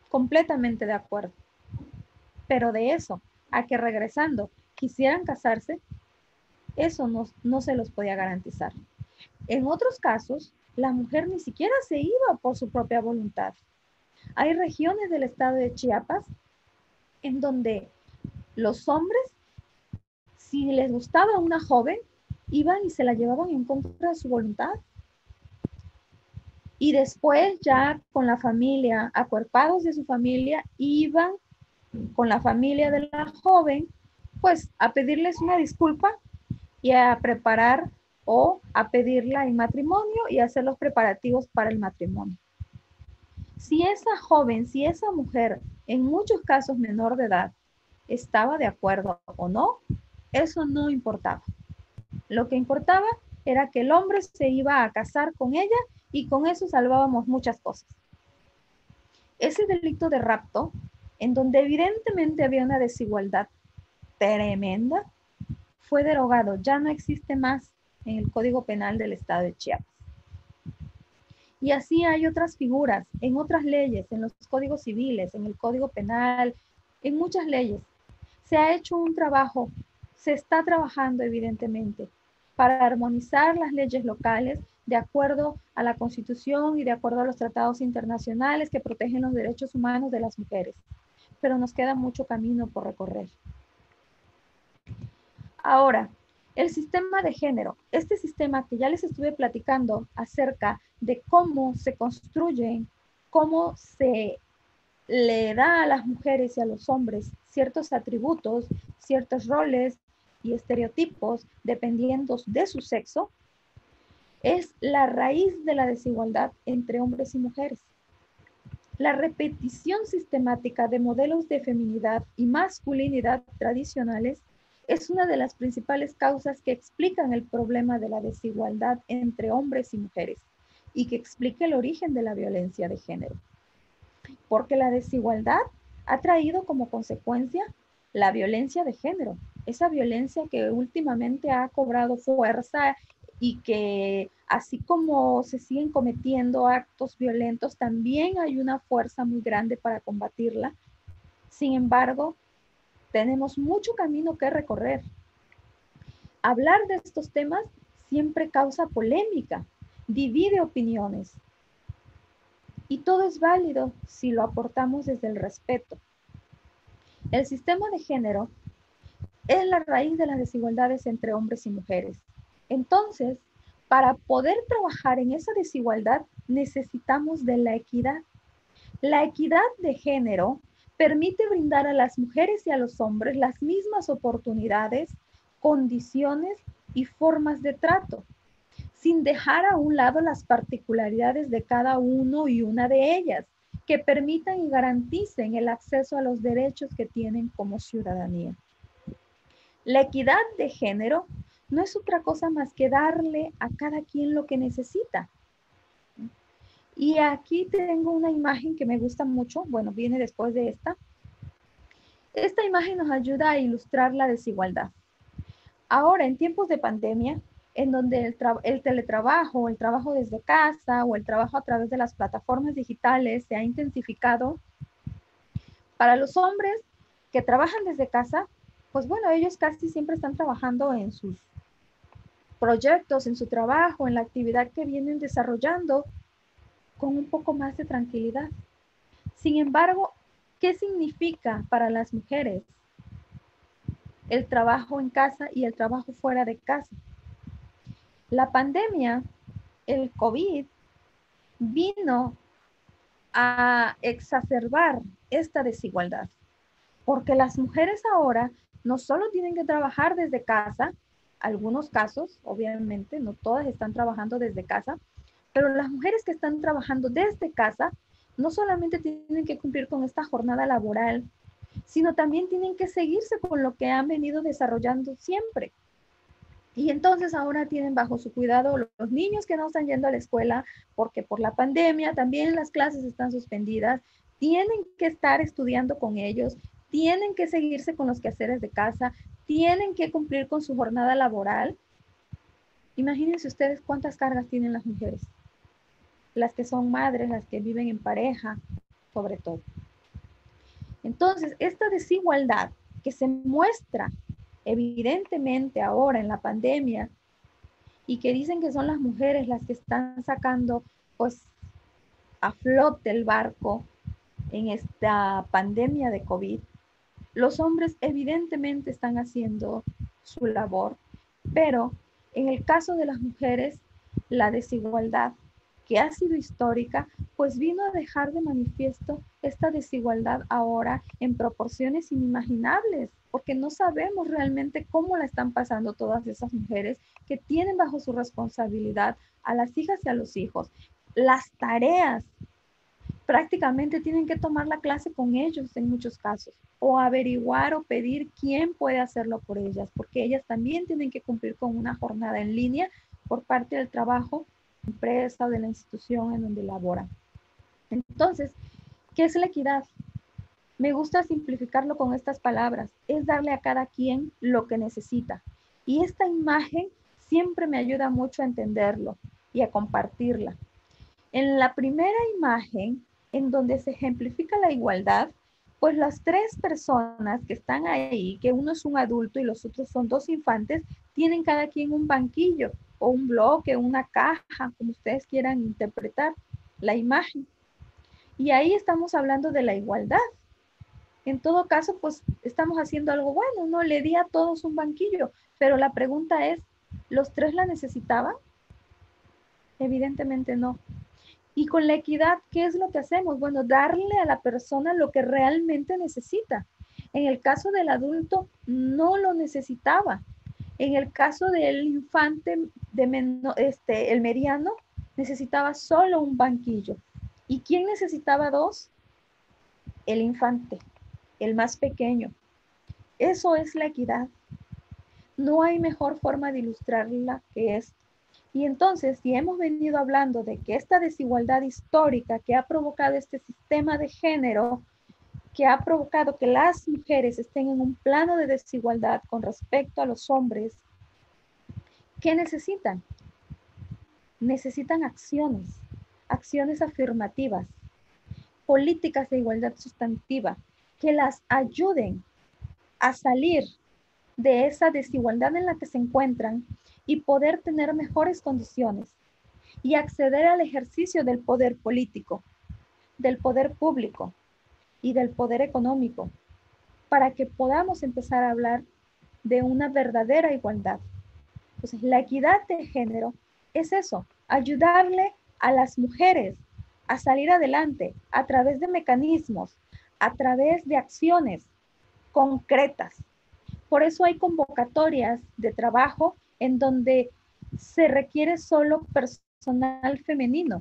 B: completamente de acuerdo. Pero de eso, a que regresando quisieran casarse, eso no, no se los podía garantizar. En otros casos, la mujer ni siquiera se iba por su propia voluntad. Hay regiones del estado de Chiapas en donde los hombres, si les gustaba una joven, iban y se la llevaban en contra de su voluntad. Y después ya con la familia, acuerpados de su familia, iban con la familia de la joven, pues a pedirles una disculpa y a preparar o a pedirla en matrimonio y hacer los preparativos para el matrimonio. Si esa joven, si esa mujer, en muchos casos menor de edad, estaba de acuerdo o no, eso no importaba. Lo que importaba era que el hombre se iba a casar con ella y con eso salvábamos muchas cosas. Ese delito de rapto, en donde evidentemente había una desigualdad tremenda, fue derogado, ya no existe más en el Código Penal del Estado de Chiapas. Y así hay otras figuras, en otras leyes, en los códigos civiles, en el Código Penal, en muchas leyes. Se ha hecho un trabajo, se está trabajando evidentemente para armonizar las leyes locales de acuerdo a la Constitución y de acuerdo a los tratados internacionales que protegen los derechos humanos de las mujeres. Pero nos queda mucho camino por recorrer. Ahora, el sistema de género, este sistema que ya les estuve platicando acerca de cómo se construyen, cómo se le da a las mujeres y a los hombres ciertos atributos, ciertos roles y estereotipos dependiendo de su sexo, es la raíz de la desigualdad entre hombres y mujeres. La repetición sistemática de modelos de feminidad y masculinidad tradicionales es una de las principales causas que explican el problema de la desigualdad entre hombres y mujeres y que explica el origen de la violencia de género. Porque la desigualdad ha traído como consecuencia la violencia de género, esa violencia que últimamente ha cobrado fuerza y que así como se siguen cometiendo actos violentos, también hay una fuerza muy grande para combatirla. Sin embargo, tenemos mucho camino que recorrer. Hablar de estos temas siempre causa polémica, divide opiniones. Y todo es válido si lo aportamos desde el respeto. El sistema de género es la raíz de las desigualdades entre hombres y mujeres. Entonces, para poder trabajar en esa desigualdad, necesitamos de la equidad. La equidad de género permite brindar a las mujeres y a los hombres las mismas oportunidades, condiciones y formas de trato, sin dejar a un lado las particularidades de cada uno y una de ellas, que permitan y garanticen el acceso a los derechos que tienen como ciudadanía. La equidad de género no es otra cosa más que darle a cada quien lo que necesita. Y aquí tengo una imagen que me gusta mucho, bueno, viene después de esta. Esta imagen nos ayuda a ilustrar la desigualdad. Ahora, en tiempos de pandemia, en donde el, el teletrabajo, el trabajo desde casa o el trabajo a través de las plataformas digitales se ha intensificado, para los hombres que trabajan desde casa, pues bueno, ellos casi siempre están trabajando en sus proyectos, en su trabajo, en la actividad que vienen desarrollando con un poco más de tranquilidad. Sin embargo, ¿qué significa para las mujeres el trabajo en casa y el trabajo fuera de casa? La pandemia, el COVID, vino a exacerbar esta desigualdad, porque las mujeres ahora no solo tienen que trabajar desde casa, algunos casos, obviamente, no todas están trabajando desde casa, pero las mujeres que están trabajando desde casa no solamente tienen que cumplir con esta jornada laboral, sino también tienen que seguirse con lo que han venido desarrollando siempre. Y entonces ahora tienen bajo su cuidado los niños que no están yendo a la escuela porque por la pandemia también las clases están suspendidas, tienen que estar estudiando con ellos, tienen que seguirse con los quehaceres de casa, tienen que cumplir con su jornada laboral. Imagínense ustedes cuántas cargas tienen las mujeres, las que son madres, las que viven en pareja, sobre todo. Entonces, esta desigualdad que se muestra evidentemente ahora en la pandemia y que dicen que son las mujeres las que están sacando pues a flote el barco en esta pandemia de COVID, los hombres evidentemente están haciendo su labor, pero en el caso de las mujeres, la desigualdad que ha sido histórica, pues vino a dejar de manifiesto esta desigualdad ahora en proporciones inimaginables, porque no sabemos realmente cómo la están pasando todas esas mujeres que tienen bajo su responsabilidad a las hijas y a los hijos. Las tareas prácticamente tienen que tomar la clase con ellos en muchos casos, o averiguar o pedir quién puede hacerlo por ellas, porque ellas también tienen que cumplir con una jornada en línea por parte del trabajo, empresa o de la institución en donde laboran. Entonces, ¿qué es la equidad? Me gusta simplificarlo con estas palabras, es darle a cada quien lo que necesita. Y esta imagen siempre me ayuda mucho a entenderlo y a compartirla. En la primera imagen, en donde se ejemplifica la igualdad, pues las tres personas que están ahí, que uno es un adulto y los otros son dos infantes, tienen cada quien un banquillo o un bloque, una caja, como ustedes quieran interpretar la imagen. Y ahí estamos hablando de la igualdad. En todo caso, pues estamos haciendo algo bueno, ¿no? Le di a todos un banquillo, pero la pregunta es, ¿los tres la necesitaban? Evidentemente no. Y con la equidad, ¿qué es lo que hacemos? Bueno, darle a la persona lo que realmente necesita. En el caso del adulto, no lo necesitaba. En el caso del infante, de meno, este, el mediano, necesitaba solo un banquillo. ¿Y quién necesitaba dos? El infante, el más pequeño. Eso es la equidad. No hay mejor forma de ilustrarla que esto. Y entonces, si hemos venido hablando de que esta desigualdad histórica que ha provocado este sistema de género, que ha provocado que las mujeres estén en un plano de desigualdad con respecto a los hombres, ¿qué necesitan? Necesitan acciones, acciones afirmativas, políticas de igualdad sustantiva, que las ayuden a salir de esa desigualdad en la que se encuentran y poder tener mejores condiciones y acceder al ejercicio del poder político, del poder público y del poder económico, para que podamos empezar a hablar de una verdadera igualdad. Entonces, la equidad de género es eso, ayudarle a las mujeres a salir adelante a través de mecanismos, a través de acciones concretas. Por eso hay convocatorias de trabajo en donde se requiere solo personal femenino.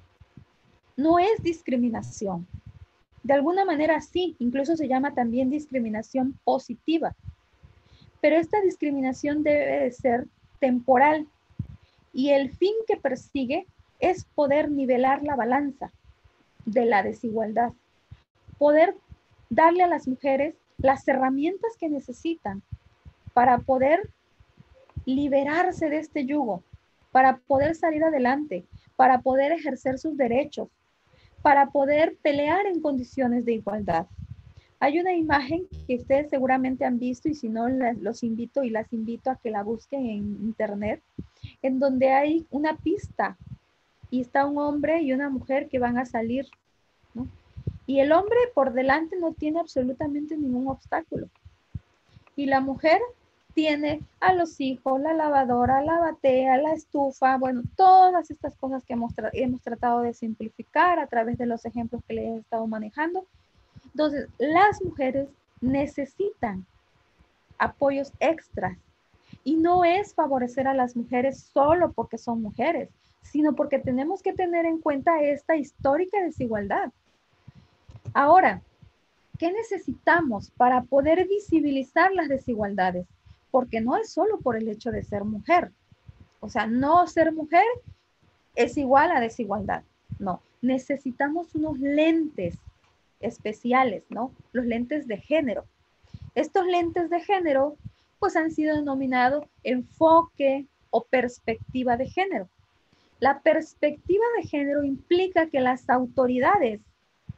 B: No es discriminación. De alguna manera sí, incluso se llama también discriminación positiva. Pero esta discriminación debe de ser temporal y el fin que persigue es poder nivelar la balanza de la desigualdad, poder darle a las mujeres las herramientas que necesitan para poder liberarse de este yugo, para poder salir adelante, para poder ejercer sus derechos, para poder pelear en condiciones de igualdad. Hay una imagen que ustedes seguramente han visto y si no, los invito y las invito a que la busquen en internet, en donde hay una pista y está un hombre y una mujer que van a salir, ¿no? Y el hombre por delante no tiene absolutamente ningún obstáculo. Y la mujer tiene a los hijos, la lavadora, la batea, la estufa, bueno, todas estas cosas que hemos, tra hemos tratado de simplificar a través de los ejemplos que les he estado manejando. Entonces, las mujeres necesitan apoyos extras y no es favorecer a las mujeres solo porque son mujeres, sino porque tenemos que tener en cuenta esta histórica desigualdad. Ahora, ¿qué necesitamos para poder visibilizar las desigualdades? Porque no es solo por el hecho de ser mujer. O sea, no ser mujer es igual a desigualdad. No, necesitamos unos lentes especiales, ¿no? Los lentes de género. Estos lentes de género, pues han sido denominados enfoque o perspectiva de género. La perspectiva de género implica que las autoridades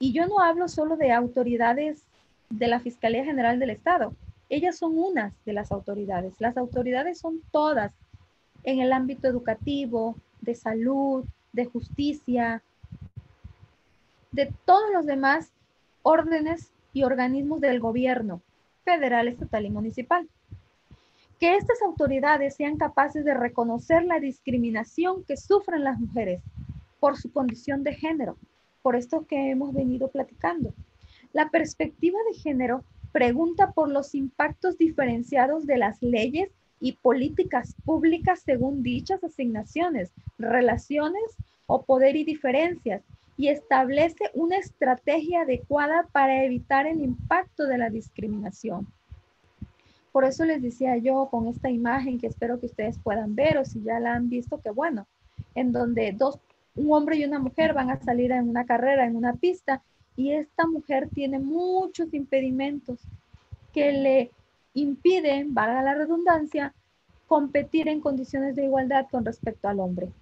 B: Y yo no hablo solo de autoridades de la Fiscalía General del Estado. Ellas son unas de las autoridades. Las autoridades son todas en el ámbito educativo, de salud, de justicia, de todos los demás órdenes y organismos del gobierno federal, estatal y municipal. Que estas autoridades sean capaces de reconocer la discriminación que sufren las mujeres por su condición de género, por esto que hemos venido platicando. La perspectiva de género pregunta por los impactos diferenciados de las leyes y políticas públicas según dichas asignaciones, relaciones o poder y diferencias, y establece una estrategia adecuada para evitar el impacto de la discriminación. Por eso les decía yo con esta imagen que espero que ustedes puedan ver, o si ya la han visto, que bueno, en donde dos, un hombre y una mujer van a salir en una carrera, en una pista, y esta mujer tiene muchos impedimentos que le impiden, valga la redundancia, competir en condiciones de igualdad con respecto al hombre.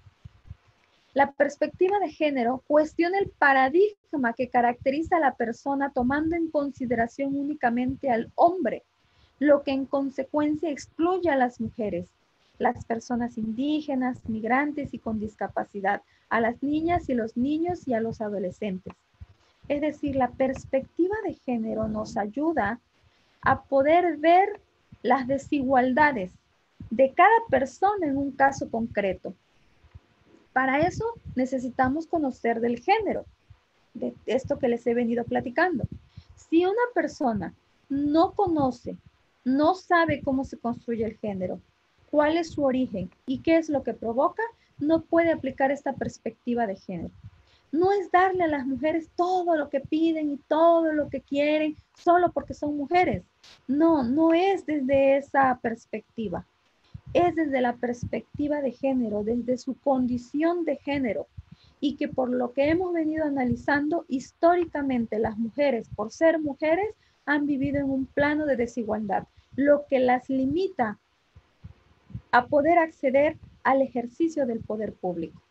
B: La perspectiva de género cuestiona el paradigma que caracteriza a la persona tomando en consideración únicamente al hombre, lo que en consecuencia excluye a las mujeres, las personas indígenas, migrantes y con discapacidad, a las niñas y los niños y a los adolescentes. Es decir, la perspectiva de género nos ayuda a poder ver las desigualdades de cada persona en un caso concreto. Para eso necesitamos conocer del género, de esto que les he venido platicando. Si una persona no conoce, no sabe cómo se construye el género, cuál es su origen y qué es lo que provoca, no puede aplicar esta perspectiva de género. No es darle a las mujeres todo lo que piden y todo lo que quieren solo porque son mujeres. No, no es desde esa perspectiva. Es desde la perspectiva de género, desde su condición de género. Y que por lo que hemos venido analizando, históricamente las mujeres, por ser mujeres, han vivido en un plano de desigualdad, lo que las limita a poder acceder al ejercicio del poder público.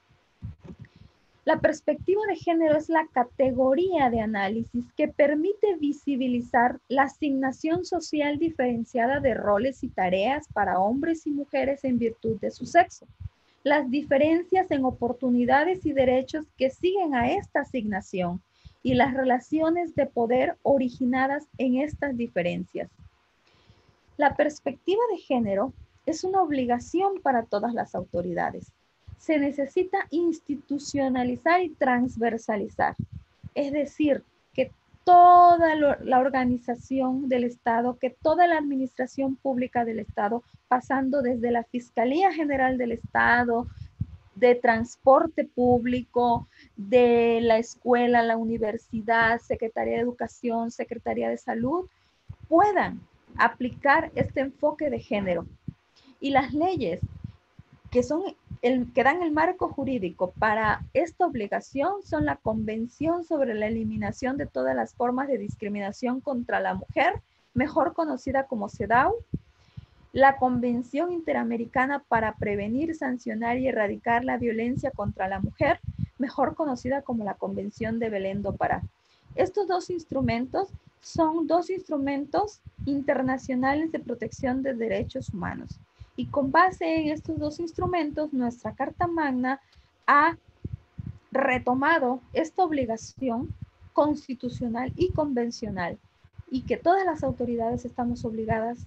B: La perspectiva de género es la categoría de análisis que permite visibilizar la asignación social diferenciada de roles y tareas para hombres y mujeres en virtud de su sexo, las diferencias en oportunidades y derechos que siguen a esta asignación y las relaciones de poder originadas en estas diferencias. La perspectiva de género es una obligación para todas las autoridades. Se necesita institucionalizar y transversalizar, es decir, que toda la organización del Estado, que toda la administración pública del Estado, pasando desde la Fiscalía General del Estado, de transporte público, de la escuela, la universidad, Secretaría de Educación, Secretaría de Salud, puedan aplicar este enfoque de género. Y las leyes que son el que dan el marco jurídico para esta obligación son la Convención sobre la Eliminación de todas las formas de discriminación contra la mujer, mejor conocida como CEDAW, la Convención Interamericana para Prevenir, Sancionar y Erradicar la Violencia contra la Mujer, mejor conocida como la Convención de Belém do Pará. Estos dos instrumentos son dos instrumentos internacionales de protección de derechos humanos. Y con base en estos dos instrumentos, nuestra Carta Magna ha retomado esta obligación constitucional y convencional, y que todas las autoridades estamos obligadas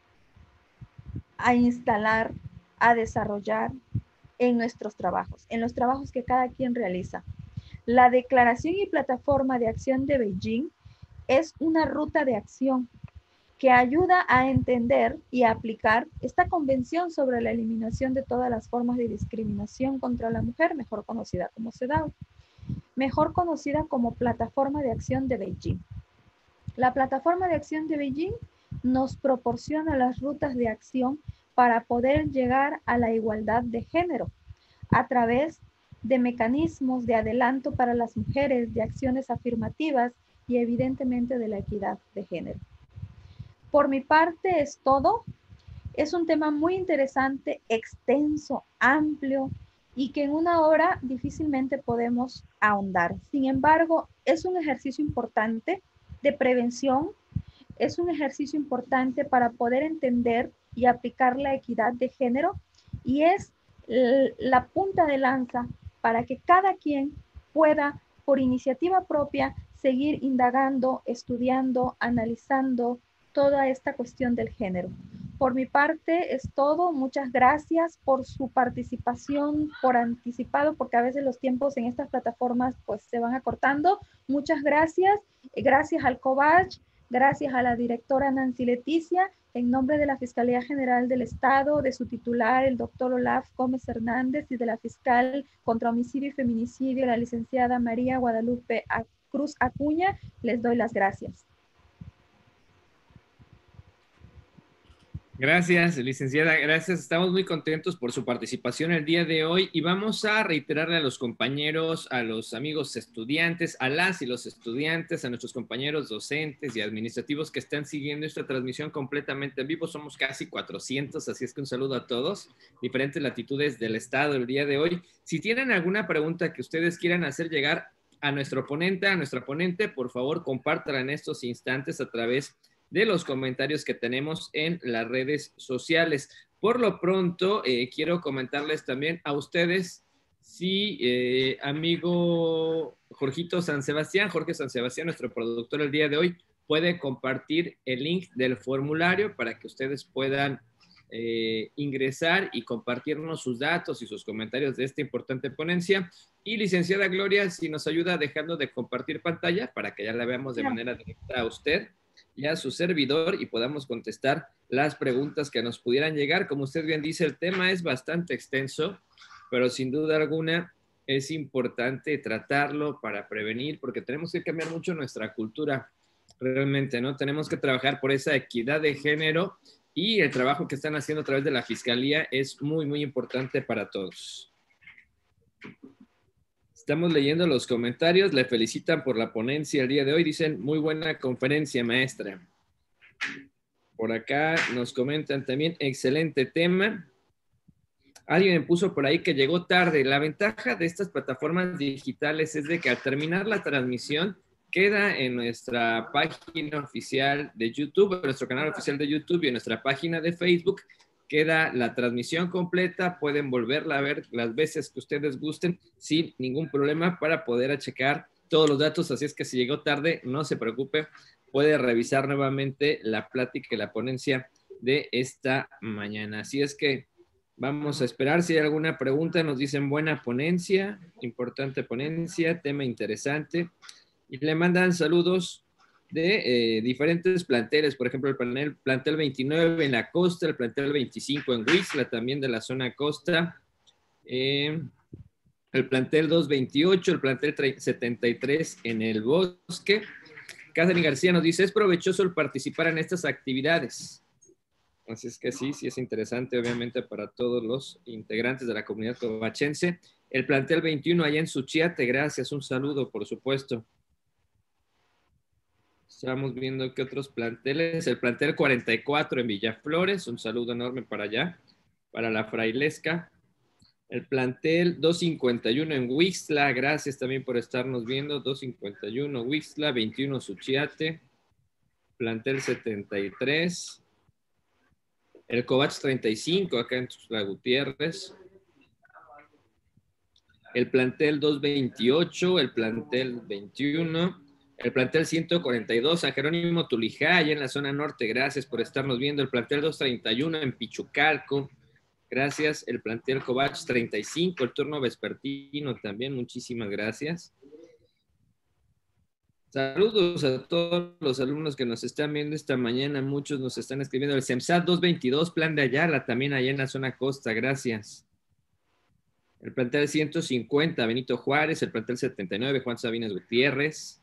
B: a instalar, a desarrollar en nuestros trabajos, en los trabajos que cada quien realiza. La Declaración y Plataforma de Acción de Beijing es una ruta de acción que ayuda a entender y a aplicar esta Convención sobre la Eliminación de todas las formas de discriminación contra la mujer, mejor conocida como CEDAW, mejor conocida como Plataforma de Acción de Beijing. La Plataforma de Acción de Beijing nos proporciona las rutas de acción para poder llegar a la igualdad de género a través de mecanismos de adelanto para las mujeres, de acciones afirmativas y evidentemente de la equidad de género. Por mi parte es todo. Es un tema muy interesante, extenso, amplio, y que en una hora difícilmente podemos ahondar. Sin embargo, es un ejercicio importante de prevención, es un ejercicio importante para poder entender y aplicar la equidad de género y es la punta de lanza para que cada quien pueda, por iniciativa propia, seguir indagando, estudiando, analizando toda esta cuestión del género. Por mi parte es todo. Muchas gracias por su participación, por anticipado, porque a veces los tiempos en estas plataformas pues se van acortando. Muchas gracias. Gracias al COVACH, gracias a la directora Nancy Leticia, en nombre de la Fiscalía General del Estado, de su titular, el doctor Olaf Gómez Hernández, y de la fiscal contra homicidio y feminicidio, la licenciada María Guadalupe Cruz Acuña, les doy las gracias.
A: Gracias, licenciada, gracias. Estamos muy contentos por su participación el día de hoy y vamos a reiterarle a los compañeros, a los amigos estudiantes, a las y los estudiantes, a nuestros compañeros docentes y administrativos que están siguiendo esta transmisión completamente en vivo. Somos casi cuatrocientos, así es que un saludo a todos, diferentes latitudes del estado el día de hoy. Si tienen alguna pregunta que ustedes quieran hacer llegar a nuestro ponente, a nuestra ponente, por favor, compártala en estos instantes a través de los comentarios que tenemos en las redes sociales. Por lo pronto, eh, quiero comentarles también a ustedes, si eh, amigo Jorgito San Sebastián, Jorge San Sebastián, nuestro productor el día de hoy, puede compartir el link del formulario para que ustedes puedan eh, ingresar y compartirnos sus datos y sus comentarios de esta importante ponencia. Y licenciada Gloria, si nos ayuda dejando de compartir pantalla para que ya la veamos de manera directa a usted y a su servidor y podamos contestar las preguntas que nos pudieran llegar. Como usted bien dice, el tema es bastante extenso, pero sin duda alguna es importante tratarlo para prevenir, porque tenemos que cambiar mucho nuestra cultura realmente, ¿no? Tenemos que trabajar por esa equidad de género y el trabajo que están haciendo a través de la Fiscalía es muy, muy importante para todos. Estamos leyendo los comentarios, le felicitan por la ponencia el día de hoy, dicen muy buena conferencia, maestra. Por acá nos comentan también, excelente tema. Alguien me puso por ahí que llegó tarde. La ventaja de estas plataformas digitales es de que al terminar la transmisión queda en nuestra página oficial de YouTube, en nuestro canal oficial de YouTube y en nuestra página de Facebook. Queda la transmisión completa, pueden volverla a ver las veces que ustedes gusten sin ningún problema para poder checar todos los datos, así es que si llegó tarde, no se preocupe, puede revisar nuevamente la plática y la ponencia de esta mañana. Así es que vamos a esperar si hay alguna pregunta, nos dicen buena ponencia, importante ponencia, tema interesante, y le mandan saludos de eh, diferentes planteles, por ejemplo, el plantel, plantel veintinueve en la costa, el plantel veinticinco en Huixla, también de la zona costa, eh, el plantel doscientos veintiocho, el plantel setenta y tres en el bosque. Catherine García nos dice, es provechoso el participar en estas actividades. Así es que sí, sí es interesante, obviamente, para todos los integrantes de la comunidad covachense. El plantel veintiuno allá en Suchiate, gracias, un saludo, por supuesto. Estamos viendo que otros planteles, el plantel cuarenta y cuatro en Villaflores, un saludo enorme para allá, para la Frailesca. El plantel doscientos cincuenta y uno en Huixla, gracias también por estarnos viendo, doscientos cincuenta y uno Huixla, veintiuno Suchiate, plantel setenta y tres, el Covach treinta y cinco acá en Tuxtla Gutiérrez, el plantel doscientos veintiocho, el plantel veintiuno, el plantel ciento cuarenta y dos, San Jerónimo Tulijá, allá en la zona norte, gracias por estarnos viendo. El plantel doscientos treinta y uno en Pichucalco, gracias. El plantel Covach treinta y cinco, el turno vespertino también, muchísimas gracias. Saludos a todos los alumnos que nos están viendo esta mañana, muchos nos están escribiendo. El CEMSAT doscientos veintidós, Plan de Ayala, también allá en la zona costa, gracias. El plantel ciento cincuenta, Benito Juárez, el plantel setenta y nueve, Juan Sabinas Gutiérrez.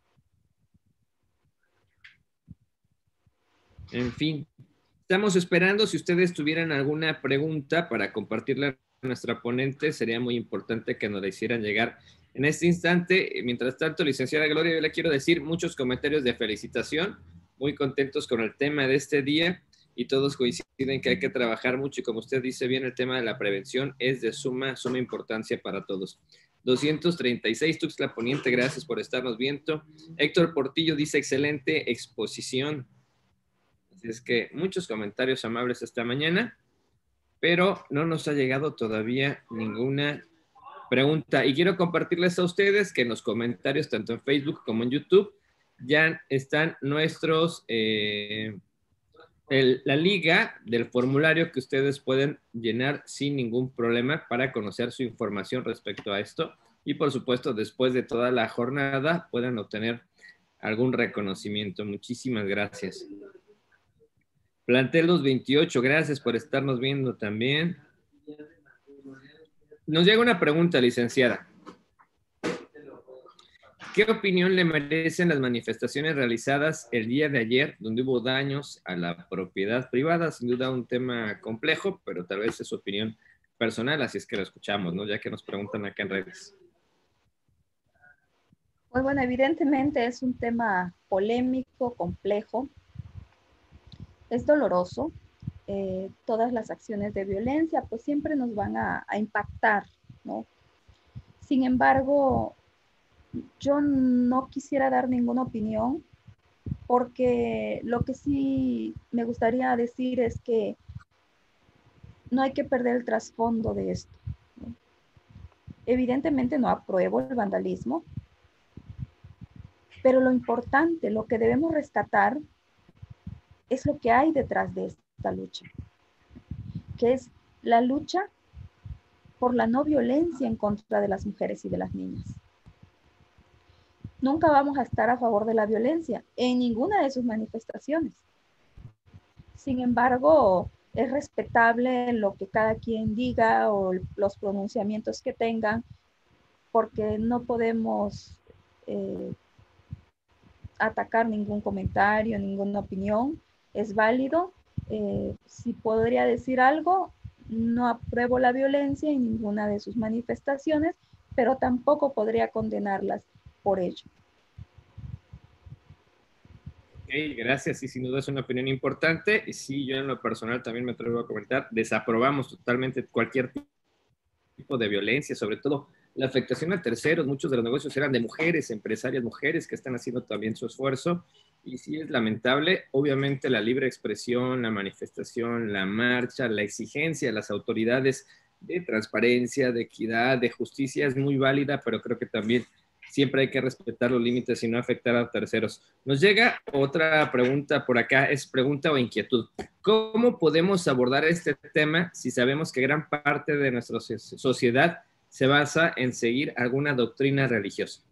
A: En fin, estamos esperando. Si ustedes tuvieran alguna pregunta para compartirla a nuestra ponente, sería muy importante que nos la hicieran llegar en este instante. Mientras tanto, licenciada Gloria, yo le quiero decir muchos comentarios de felicitación, muy contentos con el tema de este día. y todos coinciden que hay que trabajar mucho y como usted dice bien, el tema de la prevención es de suma, suma importancia para todos. doscientos treinta y seis, Tuxtla Poniente, gracias por estarnos viendo. Héctor Portillo dice, excelente exposición. Así es que muchos comentarios amables esta mañana, pero no nos ha llegado todavía ninguna pregunta. Y quiero compartirles a ustedes que en los comentarios, tanto en Facebook como en YouTube, ya están nuestros... Eh, El, la liga del formulario que ustedes pueden llenar sin ningún problema para conocer su información respecto a esto y por supuesto después de toda la jornada puedan obtener algún reconocimiento. Muchísimas gracias. Plantel dos veintiocho, gracias por estarnos viendo también. Nos llega una pregunta, licenciada. ¿Qué opinión le merecen las manifestaciones realizadas el día de ayer, donde hubo daños a la propiedad privada? Sin duda un tema complejo, pero tal vez es su opinión personal, así es que lo escuchamos, ¿no? Ya que nos preguntan acá en redes.
B: Pues bueno, evidentemente es un tema polémico, complejo, es doloroso. Eh, todas las acciones de violencia pues siempre nos van a, a impactar, ¿no? Sin embargo, yo no quisiera dar ninguna opinión porque lo que sí me gustaría decir es que no hay que perder el trasfondo de esto, ¿no? Evidentemente no apruebo el vandalismo, pero lo importante, lo que debemos rescatar es lo que hay detrás de esta lucha, que es la lucha por la no violencia en contra de las mujeres y de las niñas. Nunca vamos a estar a favor de la violencia en ninguna de sus manifestaciones. Sin embargo, es respetable lo que cada quien diga o los pronunciamientos que tengan, porque no podemos eh, atacar ningún comentario, ninguna opinión. Es válido. Eh, si podría decir algo, no apruebo la violencia en ninguna de sus manifestaciones, pero tampoco podría condenarlas por ello.
A: Ok, gracias. Y sin duda es una opinión importante. Y sí, yo en lo personal también me atrevo a comentar, desaprobamos totalmente cualquier tipo de violencia, sobre todo la afectación a terceros. Muchos de los negocios eran de mujeres, empresarias mujeres que están haciendo también su esfuerzo. Y sí es lamentable, obviamente la libre expresión, la manifestación, la marcha, la exigencia de las autoridades de transparencia, de equidad, de justicia es muy válida, pero creo que también siempre hay que respetar los límites y no afectar a terceros. Nos llega otra pregunta por acá, es pregunta o inquietud. ¿Cómo podemos abordar este tema si sabemos que gran parte de nuestra sociedad se basa en seguir alguna doctrina religiosa?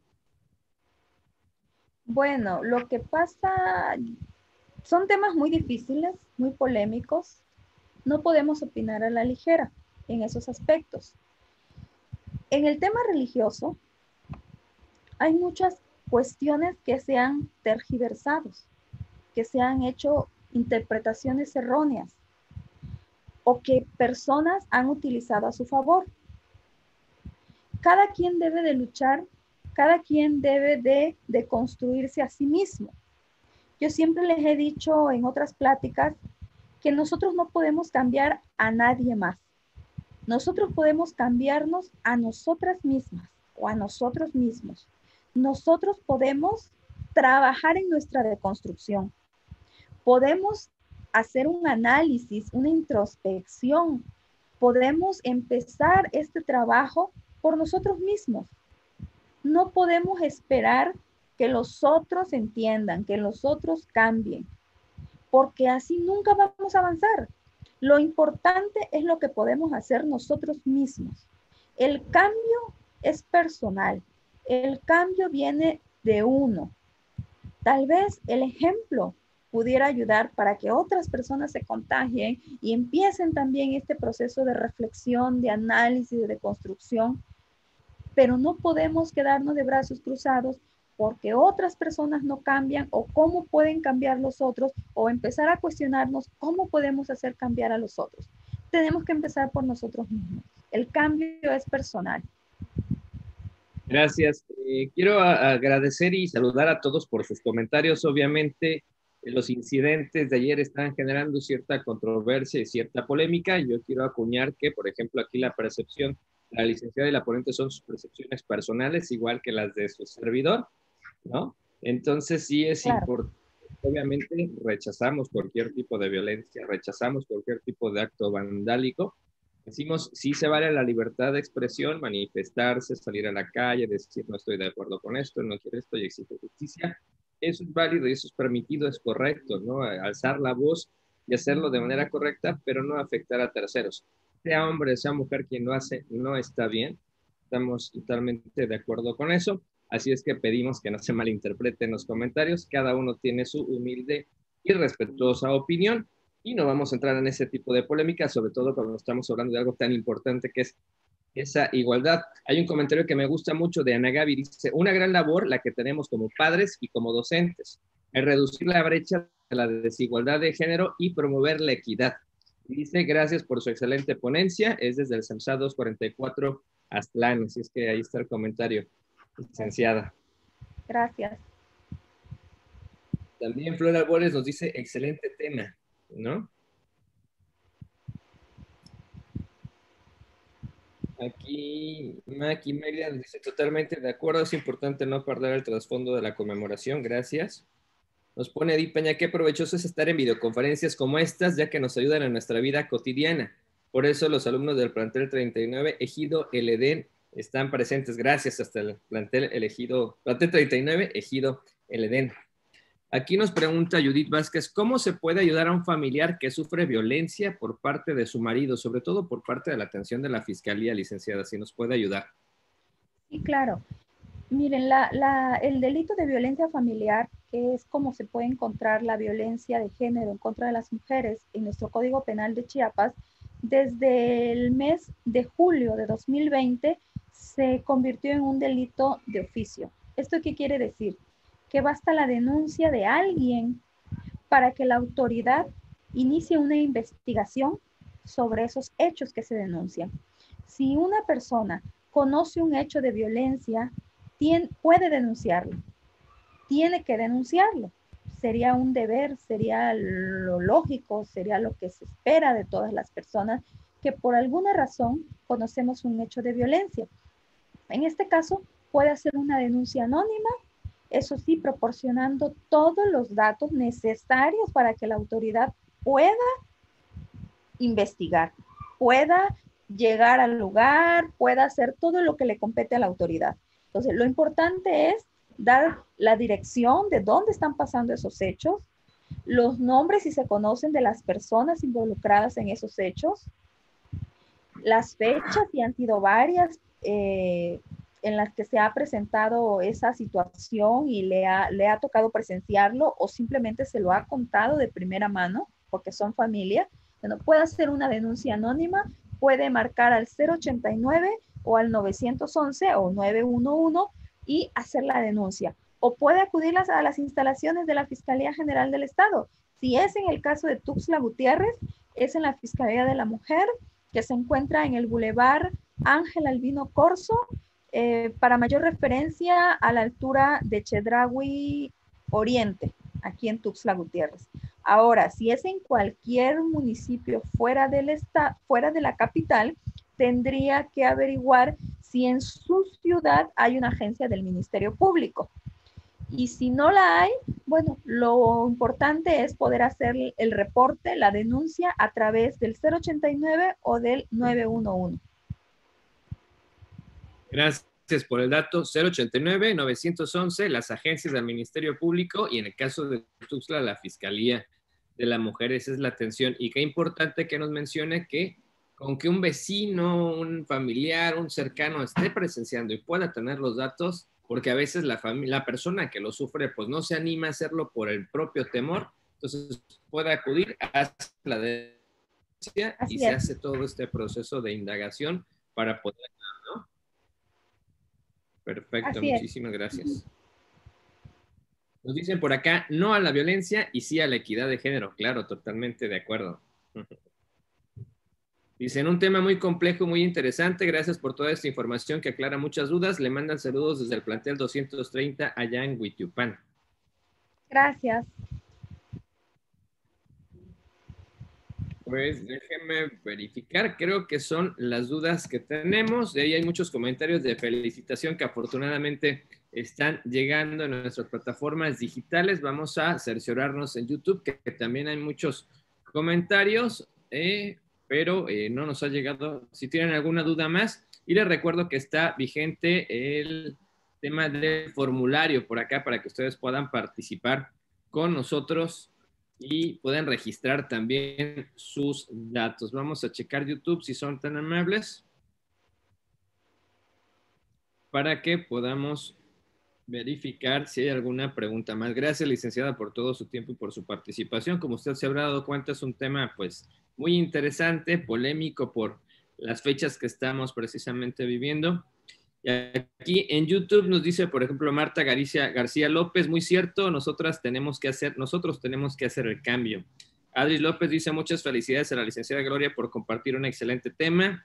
B: Bueno, lo que pasa, son temas muy difíciles, muy polémicos. No podemos opinar a la ligera en esos aspectos. En el tema religioso, hay muchas cuestiones que se han tergiversado, que se han hecho interpretaciones erróneas o que personas han utilizado a su favor. Cada quien debe de luchar, cada quien debe de, de construirse a sí mismo. Yo siempre les he dicho en otras pláticas que nosotros no podemos cambiar a nadie más. Nosotros podemos cambiarnos a nosotras mismas o a nosotros mismos. Nosotros podemos trabajar en nuestra deconstrucción. Podemos hacer un análisis, una introspección. Podemos empezar este trabajo por nosotros mismos. No podemos esperar que los otros entiendan, que los otros cambien, porque así nunca vamos a avanzar. Lo importante es lo que podemos hacer nosotros mismos. El cambio es personal. El cambio viene de uno. Tal vez el ejemplo pudiera ayudar para que otras personas se contagien y empiecen también este proceso de reflexión, de análisis, de construcción. Pero no podemos quedarnos de brazos cruzados porque otras personas no cambian o cómo pueden cambiar los otros o empezar a cuestionarnos cómo podemos hacer cambiar a los otros. Tenemos que empezar por nosotros mismos. El cambio es personal.
A: Gracias. Eh, quiero a, agradecer y saludar a todos por sus comentarios. Obviamente, los incidentes de ayer están generando cierta controversia y cierta polémica. Yo quiero acuñar que, por ejemplo, aquí la percepción, la licenciada y la ponente son sus percepciones personales, igual que las de su servidor, ¿no? Entonces sí es
B: Claro.
A: importante, obviamente rechazamos cualquier tipo de violencia, rechazamos cualquier tipo de acto vandálico. Decimos, sí se vale la libertad de expresión, manifestarse, salir a la calle, decir no estoy de acuerdo con esto, no quiero esto y exijo justicia. Eso es válido y eso es permitido, es correcto, ¿no? Alzar la voz y hacerlo de manera correcta, pero no afectar a terceros. Sea hombre, sea mujer, quien lo hace no está bien. Estamos totalmente de acuerdo con eso. Así es que pedimos que no se malinterpreten los comentarios. Cada uno tiene su humilde y respetuosa opinión y no vamos a entrar en ese tipo de polémica, sobre todo cuando estamos hablando de algo tan importante que es esa igualdad. Hay un comentario que me gusta mucho de Ana Gaby, dice, una gran labor la que tenemos como padres y como docentes, es reducir la brecha de la desigualdad de género y promover la equidad. Y dice, gracias por su excelente ponencia, es desde el SEMSA doscientos cuarenta y cuatro Aztlán, así es que ahí está el comentario, licenciada.
B: Gracias.
A: También Flor Albores nos dice, excelente tema, ¿no? Aquí Maki Melia nos dice totalmente de acuerdo, es importante no perder el trasfondo de la conmemoración, gracias. Nos pone Edith Peña, qué provechoso es estar en videoconferencias como estas, ya que nos ayudan en nuestra vida cotidiana. Por eso los alumnos del plantel treinta y nueve, Ejido El Edén, están presentes. Gracias hasta el plantel elegido, plantel treinta y nueve, Ejido El Edén. Aquí nos pregunta Judith Vázquez, ¿cómo se puede ayudar a un familiar que sufre violencia por parte de su marido, sobre todo por parte de la atención de la Fiscalía, licenciada? Si nos puede ayudar.
B: Sí, claro. Miren, la, la, el delito de violencia familiar, que es como se puede encontrar la violencia de género en contra de las mujeres en nuestro Código Penal de Chiapas, desde el mes de julio de dos mil veinte se convirtió en un delito de oficio. ¿Esto qué quiere decir? Que basta la denuncia de alguien para que la autoridad inicie una investigación sobre esos hechos que se denuncian. Si una persona conoce un hecho de violencia, tiene, puede denunciarlo, tiene que denunciarlo. Sería un deber, sería lo lógico, sería lo que se espera de todas las personas que por alguna razón conocemos un hecho de violencia. En este caso, puede hacer una denuncia anónima, eso sí, proporcionando todos los datos necesarios para que la autoridad pueda investigar, pueda llegar al lugar, pueda hacer todo lo que le compete a la autoridad. Entonces, lo importante es dar la dirección de dónde están pasando esos hechos, los nombres, si se conocen, de las personas involucradas en esos hechos, las fechas, si han sido varias, eh, en las que se ha presentado esa situación y le ha, le ha tocado presenciarlo o simplemente se lo ha contado de primera mano, porque son familia. Bueno, puede hacer una denuncia anónima, puede marcar al cero ochenta y nueve o al nueve once o nueve once y hacer la denuncia. O puede acudir a las instalaciones de la Fiscalía General del Estado. Si es en el caso de Tuxtla Gutiérrez, es en la Fiscalía de la Mujer, que se encuentra en el Boulevard Ángel Albino Corzo, eh, para mayor referencia a la altura de Chedraui Oriente, aquí en Tuxtla Gutiérrez. Ahora, si es en cualquier municipio fuera, del esta, fuera de la capital, tendría que averiguar si en su ciudad hay una agencia del Ministerio Público. Y si no la hay, bueno, lo importante es poder hacer el reporte, la denuncia a través del cero ochenta y nueve o del nueve once.
A: Gracias por el dato. cero ochenta y nueve, nueve once, las agencias del Ministerio Público y en el caso de Tuxtla, la Fiscalía de la Mujer. Esa es la atención. Y qué importante que nos mencione que con que un vecino, un familiar, un cercano esté presenciando y pueda tener los datos, porque a veces la, la persona que lo sufre pues no se anima a hacerlo por el propio temor, entonces puede acudir a la denuncia y se hace todo este proceso de indagación para poder, ¿no? Perfecto,
B: Así
A: muchísimas
B: es.
A: gracias. Nos dicen por acá, no a la violencia y sí a la equidad de género. Claro, totalmente de acuerdo. Dicen, un tema muy complejo, muy interesante. Gracias por toda esta información que aclara muchas dudas. Le mandan saludos desde el plantel doscientos treinta allá en Huitiupán.
B: Gracias.
A: Pues déjenme verificar, creo que son las dudas que tenemos. De ahí hay muchos comentarios de felicitación que afortunadamente están llegando en nuestras plataformas digitales. Vamos a cerciorarnos en YouTube, que, que también hay muchos comentarios, eh, pero eh, no nos ha llegado. Si tienen alguna duda más, y les recuerdo que está vigente el tema del formulario por acá para que ustedes puedan participar con nosotros y pueden registrar también sus datos. Vamos a checar YouTube si son tan amables para que podamos verificar si hay alguna pregunta más. Gracias, licenciada, por todo su tiempo y por su participación. Como usted se habrá dado cuenta, es un tema pues muy interesante, polémico por las fechas que estamos precisamente viviendo. Y aquí en YouTube nos dice, por ejemplo, Marta García, García López, muy cierto, nosotras tenemos que hacer, nosotros tenemos que hacer el cambio. Adri López dice, muchas felicidades a la licenciada Gloria por compartir un excelente tema.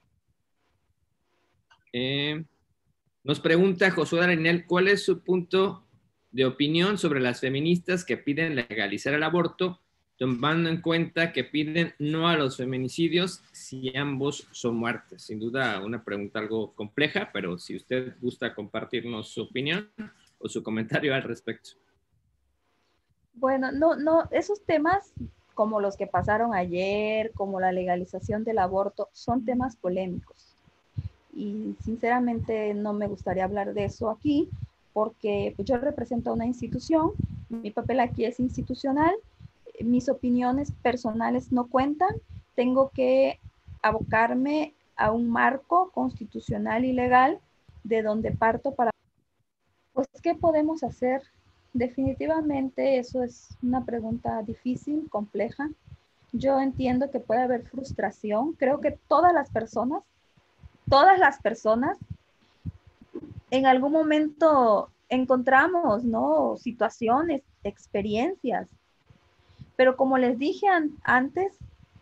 A: Eh, nos pregunta Josué Arenel, ¿cuál es su punto de opinión sobre las feministas que piden legalizar el aborto, tomando en cuenta que piden no a los feminicidios si ambos son muertes? Sin duda una pregunta algo compleja, pero si usted gusta compartirnos su opinión o su comentario al respecto.
B: Bueno, no, no, esos temas como los que pasaron ayer, como la legalización del aborto, son temas polémicos. Y sinceramente no me gustaría hablar de eso aquí, porque pues, yo represento a una institución, mi papel aquí es institucional, mis opiniones personales no cuentan, tengo que abocarme a un marco constitucional y legal de donde parto para... Pues, ¿qué podemos hacer? Definitivamente eso es una pregunta difícil, compleja. Yo entiendo que puede haber frustración. Creo que todas las personas, todas las personas, en algún momento encontramos, ¿no? Situaciones, experiencias. Pero como les dije an- antes,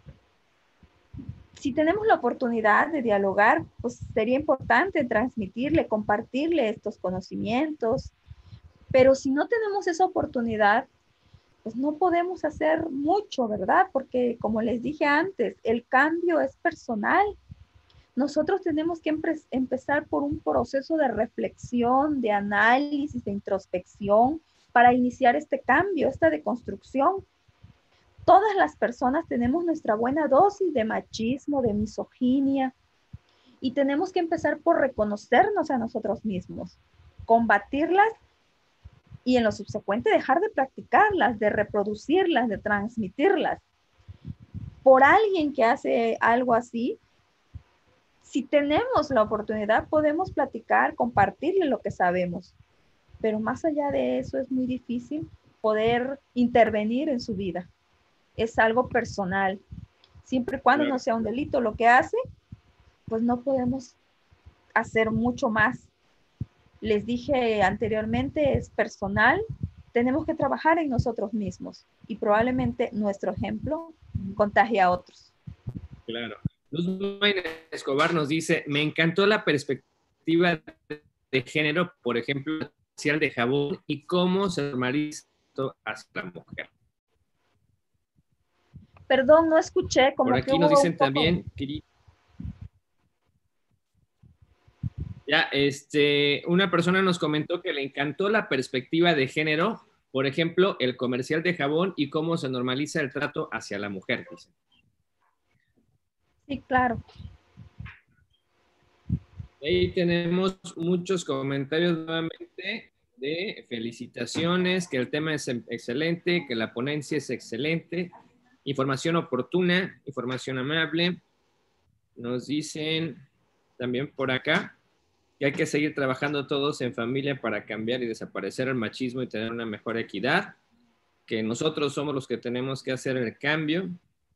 B: si tenemos la oportunidad de dialogar, pues sería importante transmitirle, compartirle estos conocimientos. Pero si no tenemos esa oportunidad, pues no podemos hacer mucho, ¿verdad? Porque como les dije antes, el cambio es personal. Nosotros tenemos que empe- empezar por un proceso de reflexión, de análisis, de introspección para iniciar este cambio, esta deconstrucción. Todas las personas tenemos nuestra buena dosis de machismo, de misoginia, y tenemos que empezar por reconocernos a nosotros mismos, combatirlas y en lo subsecuente dejar de practicarlas, de reproducirlas, de transmitirlas. Por alguien que hace algo así, si tenemos la oportunidad, podemos platicar, compartirle lo que sabemos. Pero más allá de eso, es muy difícil poder intervenir en su vida. Es algo personal. Siempre y cuando
A: Claro.
B: no sea un delito lo que hace, pues no podemos hacer mucho más. Les dije anteriormente, es personal. Tenemos que trabajar en nosotros mismos y probablemente nuestro ejemplo contagie a otros.
A: Claro. Luz Mayna Escobar nos dice, me encantó la perspectiva de género, por ejemplo, social de jabón y cómo se normaliza hacia la mujer.
B: Perdón, no escuché,
A: Por
B: como que
A: aquí nos
B: hubo un
A: dicen
B: poco de...
A: también, ya, este, una persona nos comentó que le encantó la perspectiva de género, por ejemplo, el comercial de jabón y cómo se normaliza el trato hacia la mujer, dice.
B: Sí, claro.
A: Ahí tenemos muchos comentarios nuevamente de felicitaciones, que el tema es excelente, que la ponencia es excelente, información oportuna, información amable. Nos dicen también por acá que hay que seguir trabajando todos en familia para cambiar y desaparecer el machismo y tener una mejor equidad, que nosotros somos los que tenemos que hacer el cambio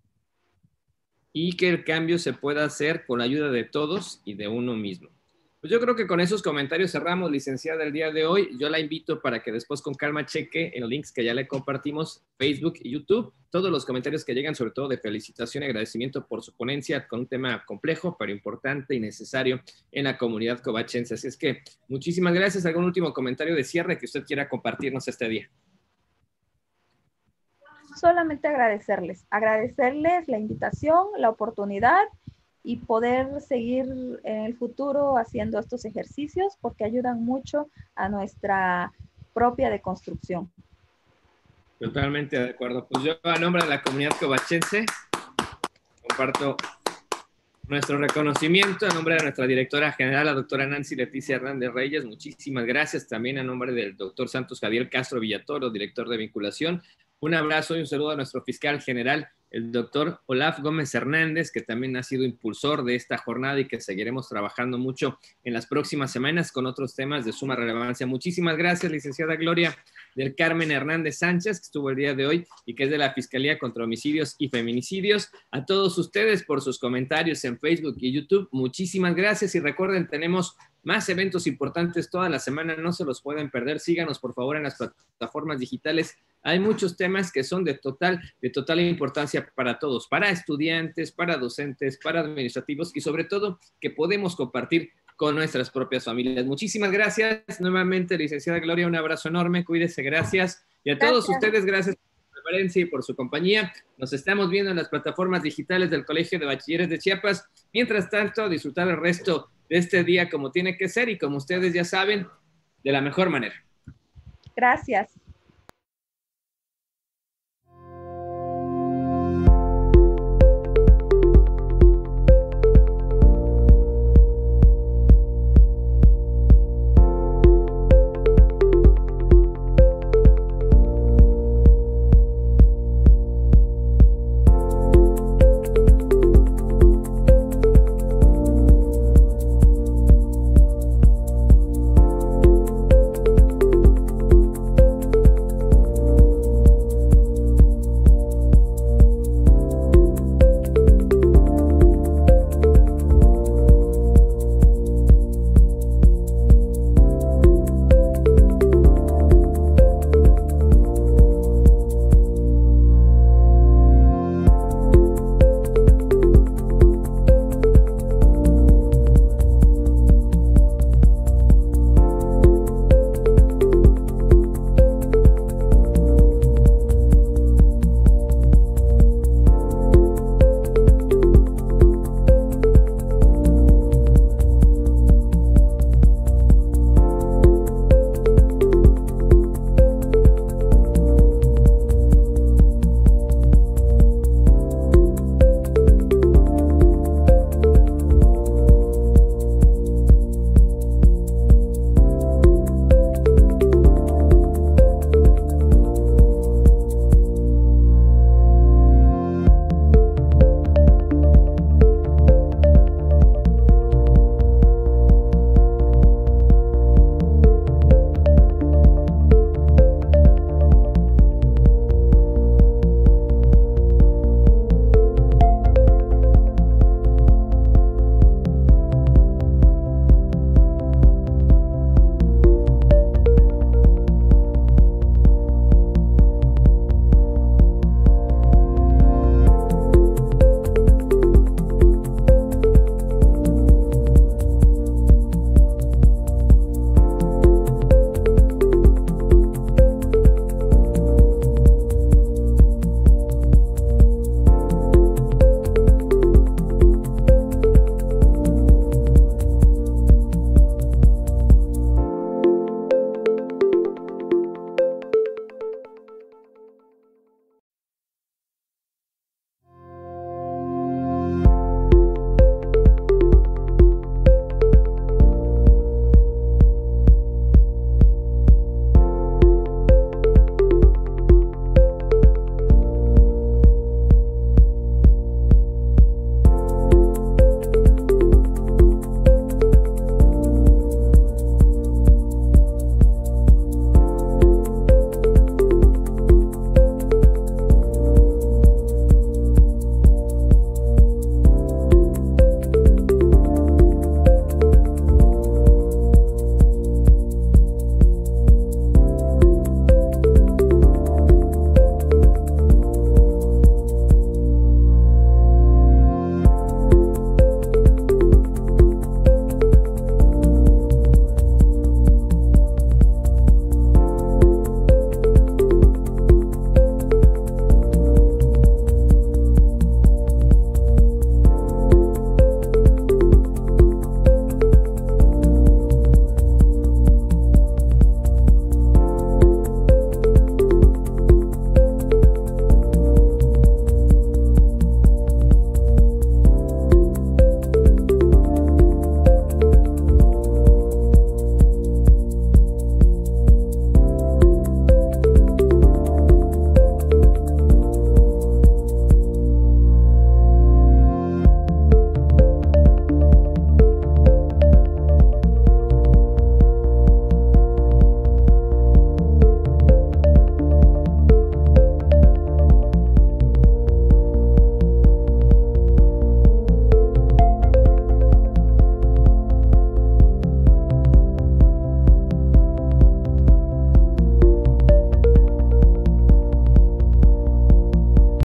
A: y que el cambio se pueda hacer con la ayuda de todos y de uno mismo. Pues yo creo que con esos comentarios cerramos, licenciada, el día de hoy. Yo la invito para que después con calma cheque en los links que ya le compartimos, Facebook y YouTube, todos los comentarios que llegan, sobre todo de felicitación y agradecimiento por su ponencia con un tema complejo, pero importante y necesario en la comunidad covachense. Así es que muchísimas gracias. ¿Algún último comentario de cierre que usted quiera compartirnos este día?
B: solamente agradecerles, agradecerles la invitación, la oportunidad y poder seguir en el futuro haciendo estos ejercicios porque ayudan mucho a nuestra propia deconstrucción.
A: Totalmente de acuerdo. Pues yo, a nombre de la comunidad covachense, comparto nuestro reconocimiento a nombre de nuestra directora general, la doctora Nancy Leticia Hernández Reyes. Muchísimas gracias también a nombre del doctor Santos Javier Castro Villatoro, director de vinculación. Un abrazo y un saludo a nuestro fiscal general, el doctor Olaf Gómez Hernández, que también ha sido impulsor de esta jornada y que seguiremos trabajando mucho en las próximas semanas con otros temas de suma relevancia. Muchísimas gracias, licenciada Gloria del Carmen Hernández Sánchez, que estuvo el día de hoy y que es de la Fiscalía contra Homicidios y Feminicidios. A todos ustedes por sus comentarios en Facebook y YouTube, muchísimas gracias y recuerden, tenemos más eventos importantes toda la semana, no se los pueden perder. Síganos por favor en las plataformas digitales. Hay muchos temas que son de total, de total importancia para todos, para estudiantes, para docentes, para administrativos y sobre todo que podemos compartir con nuestras propias familias. Muchísimas gracias. Nuevamente, licenciada Gloria, un abrazo enorme. Cuídese, gracias. Y a todos gracias. ustedes, gracias por su preferencia y por su compañía. Nos estamos viendo en las plataformas digitales del Colegio de Bachilleres de Chiapas. Mientras tanto, disfrutar el resto de este día como tiene que ser y como ustedes ya saben, de la mejor manera.
B: Gracias.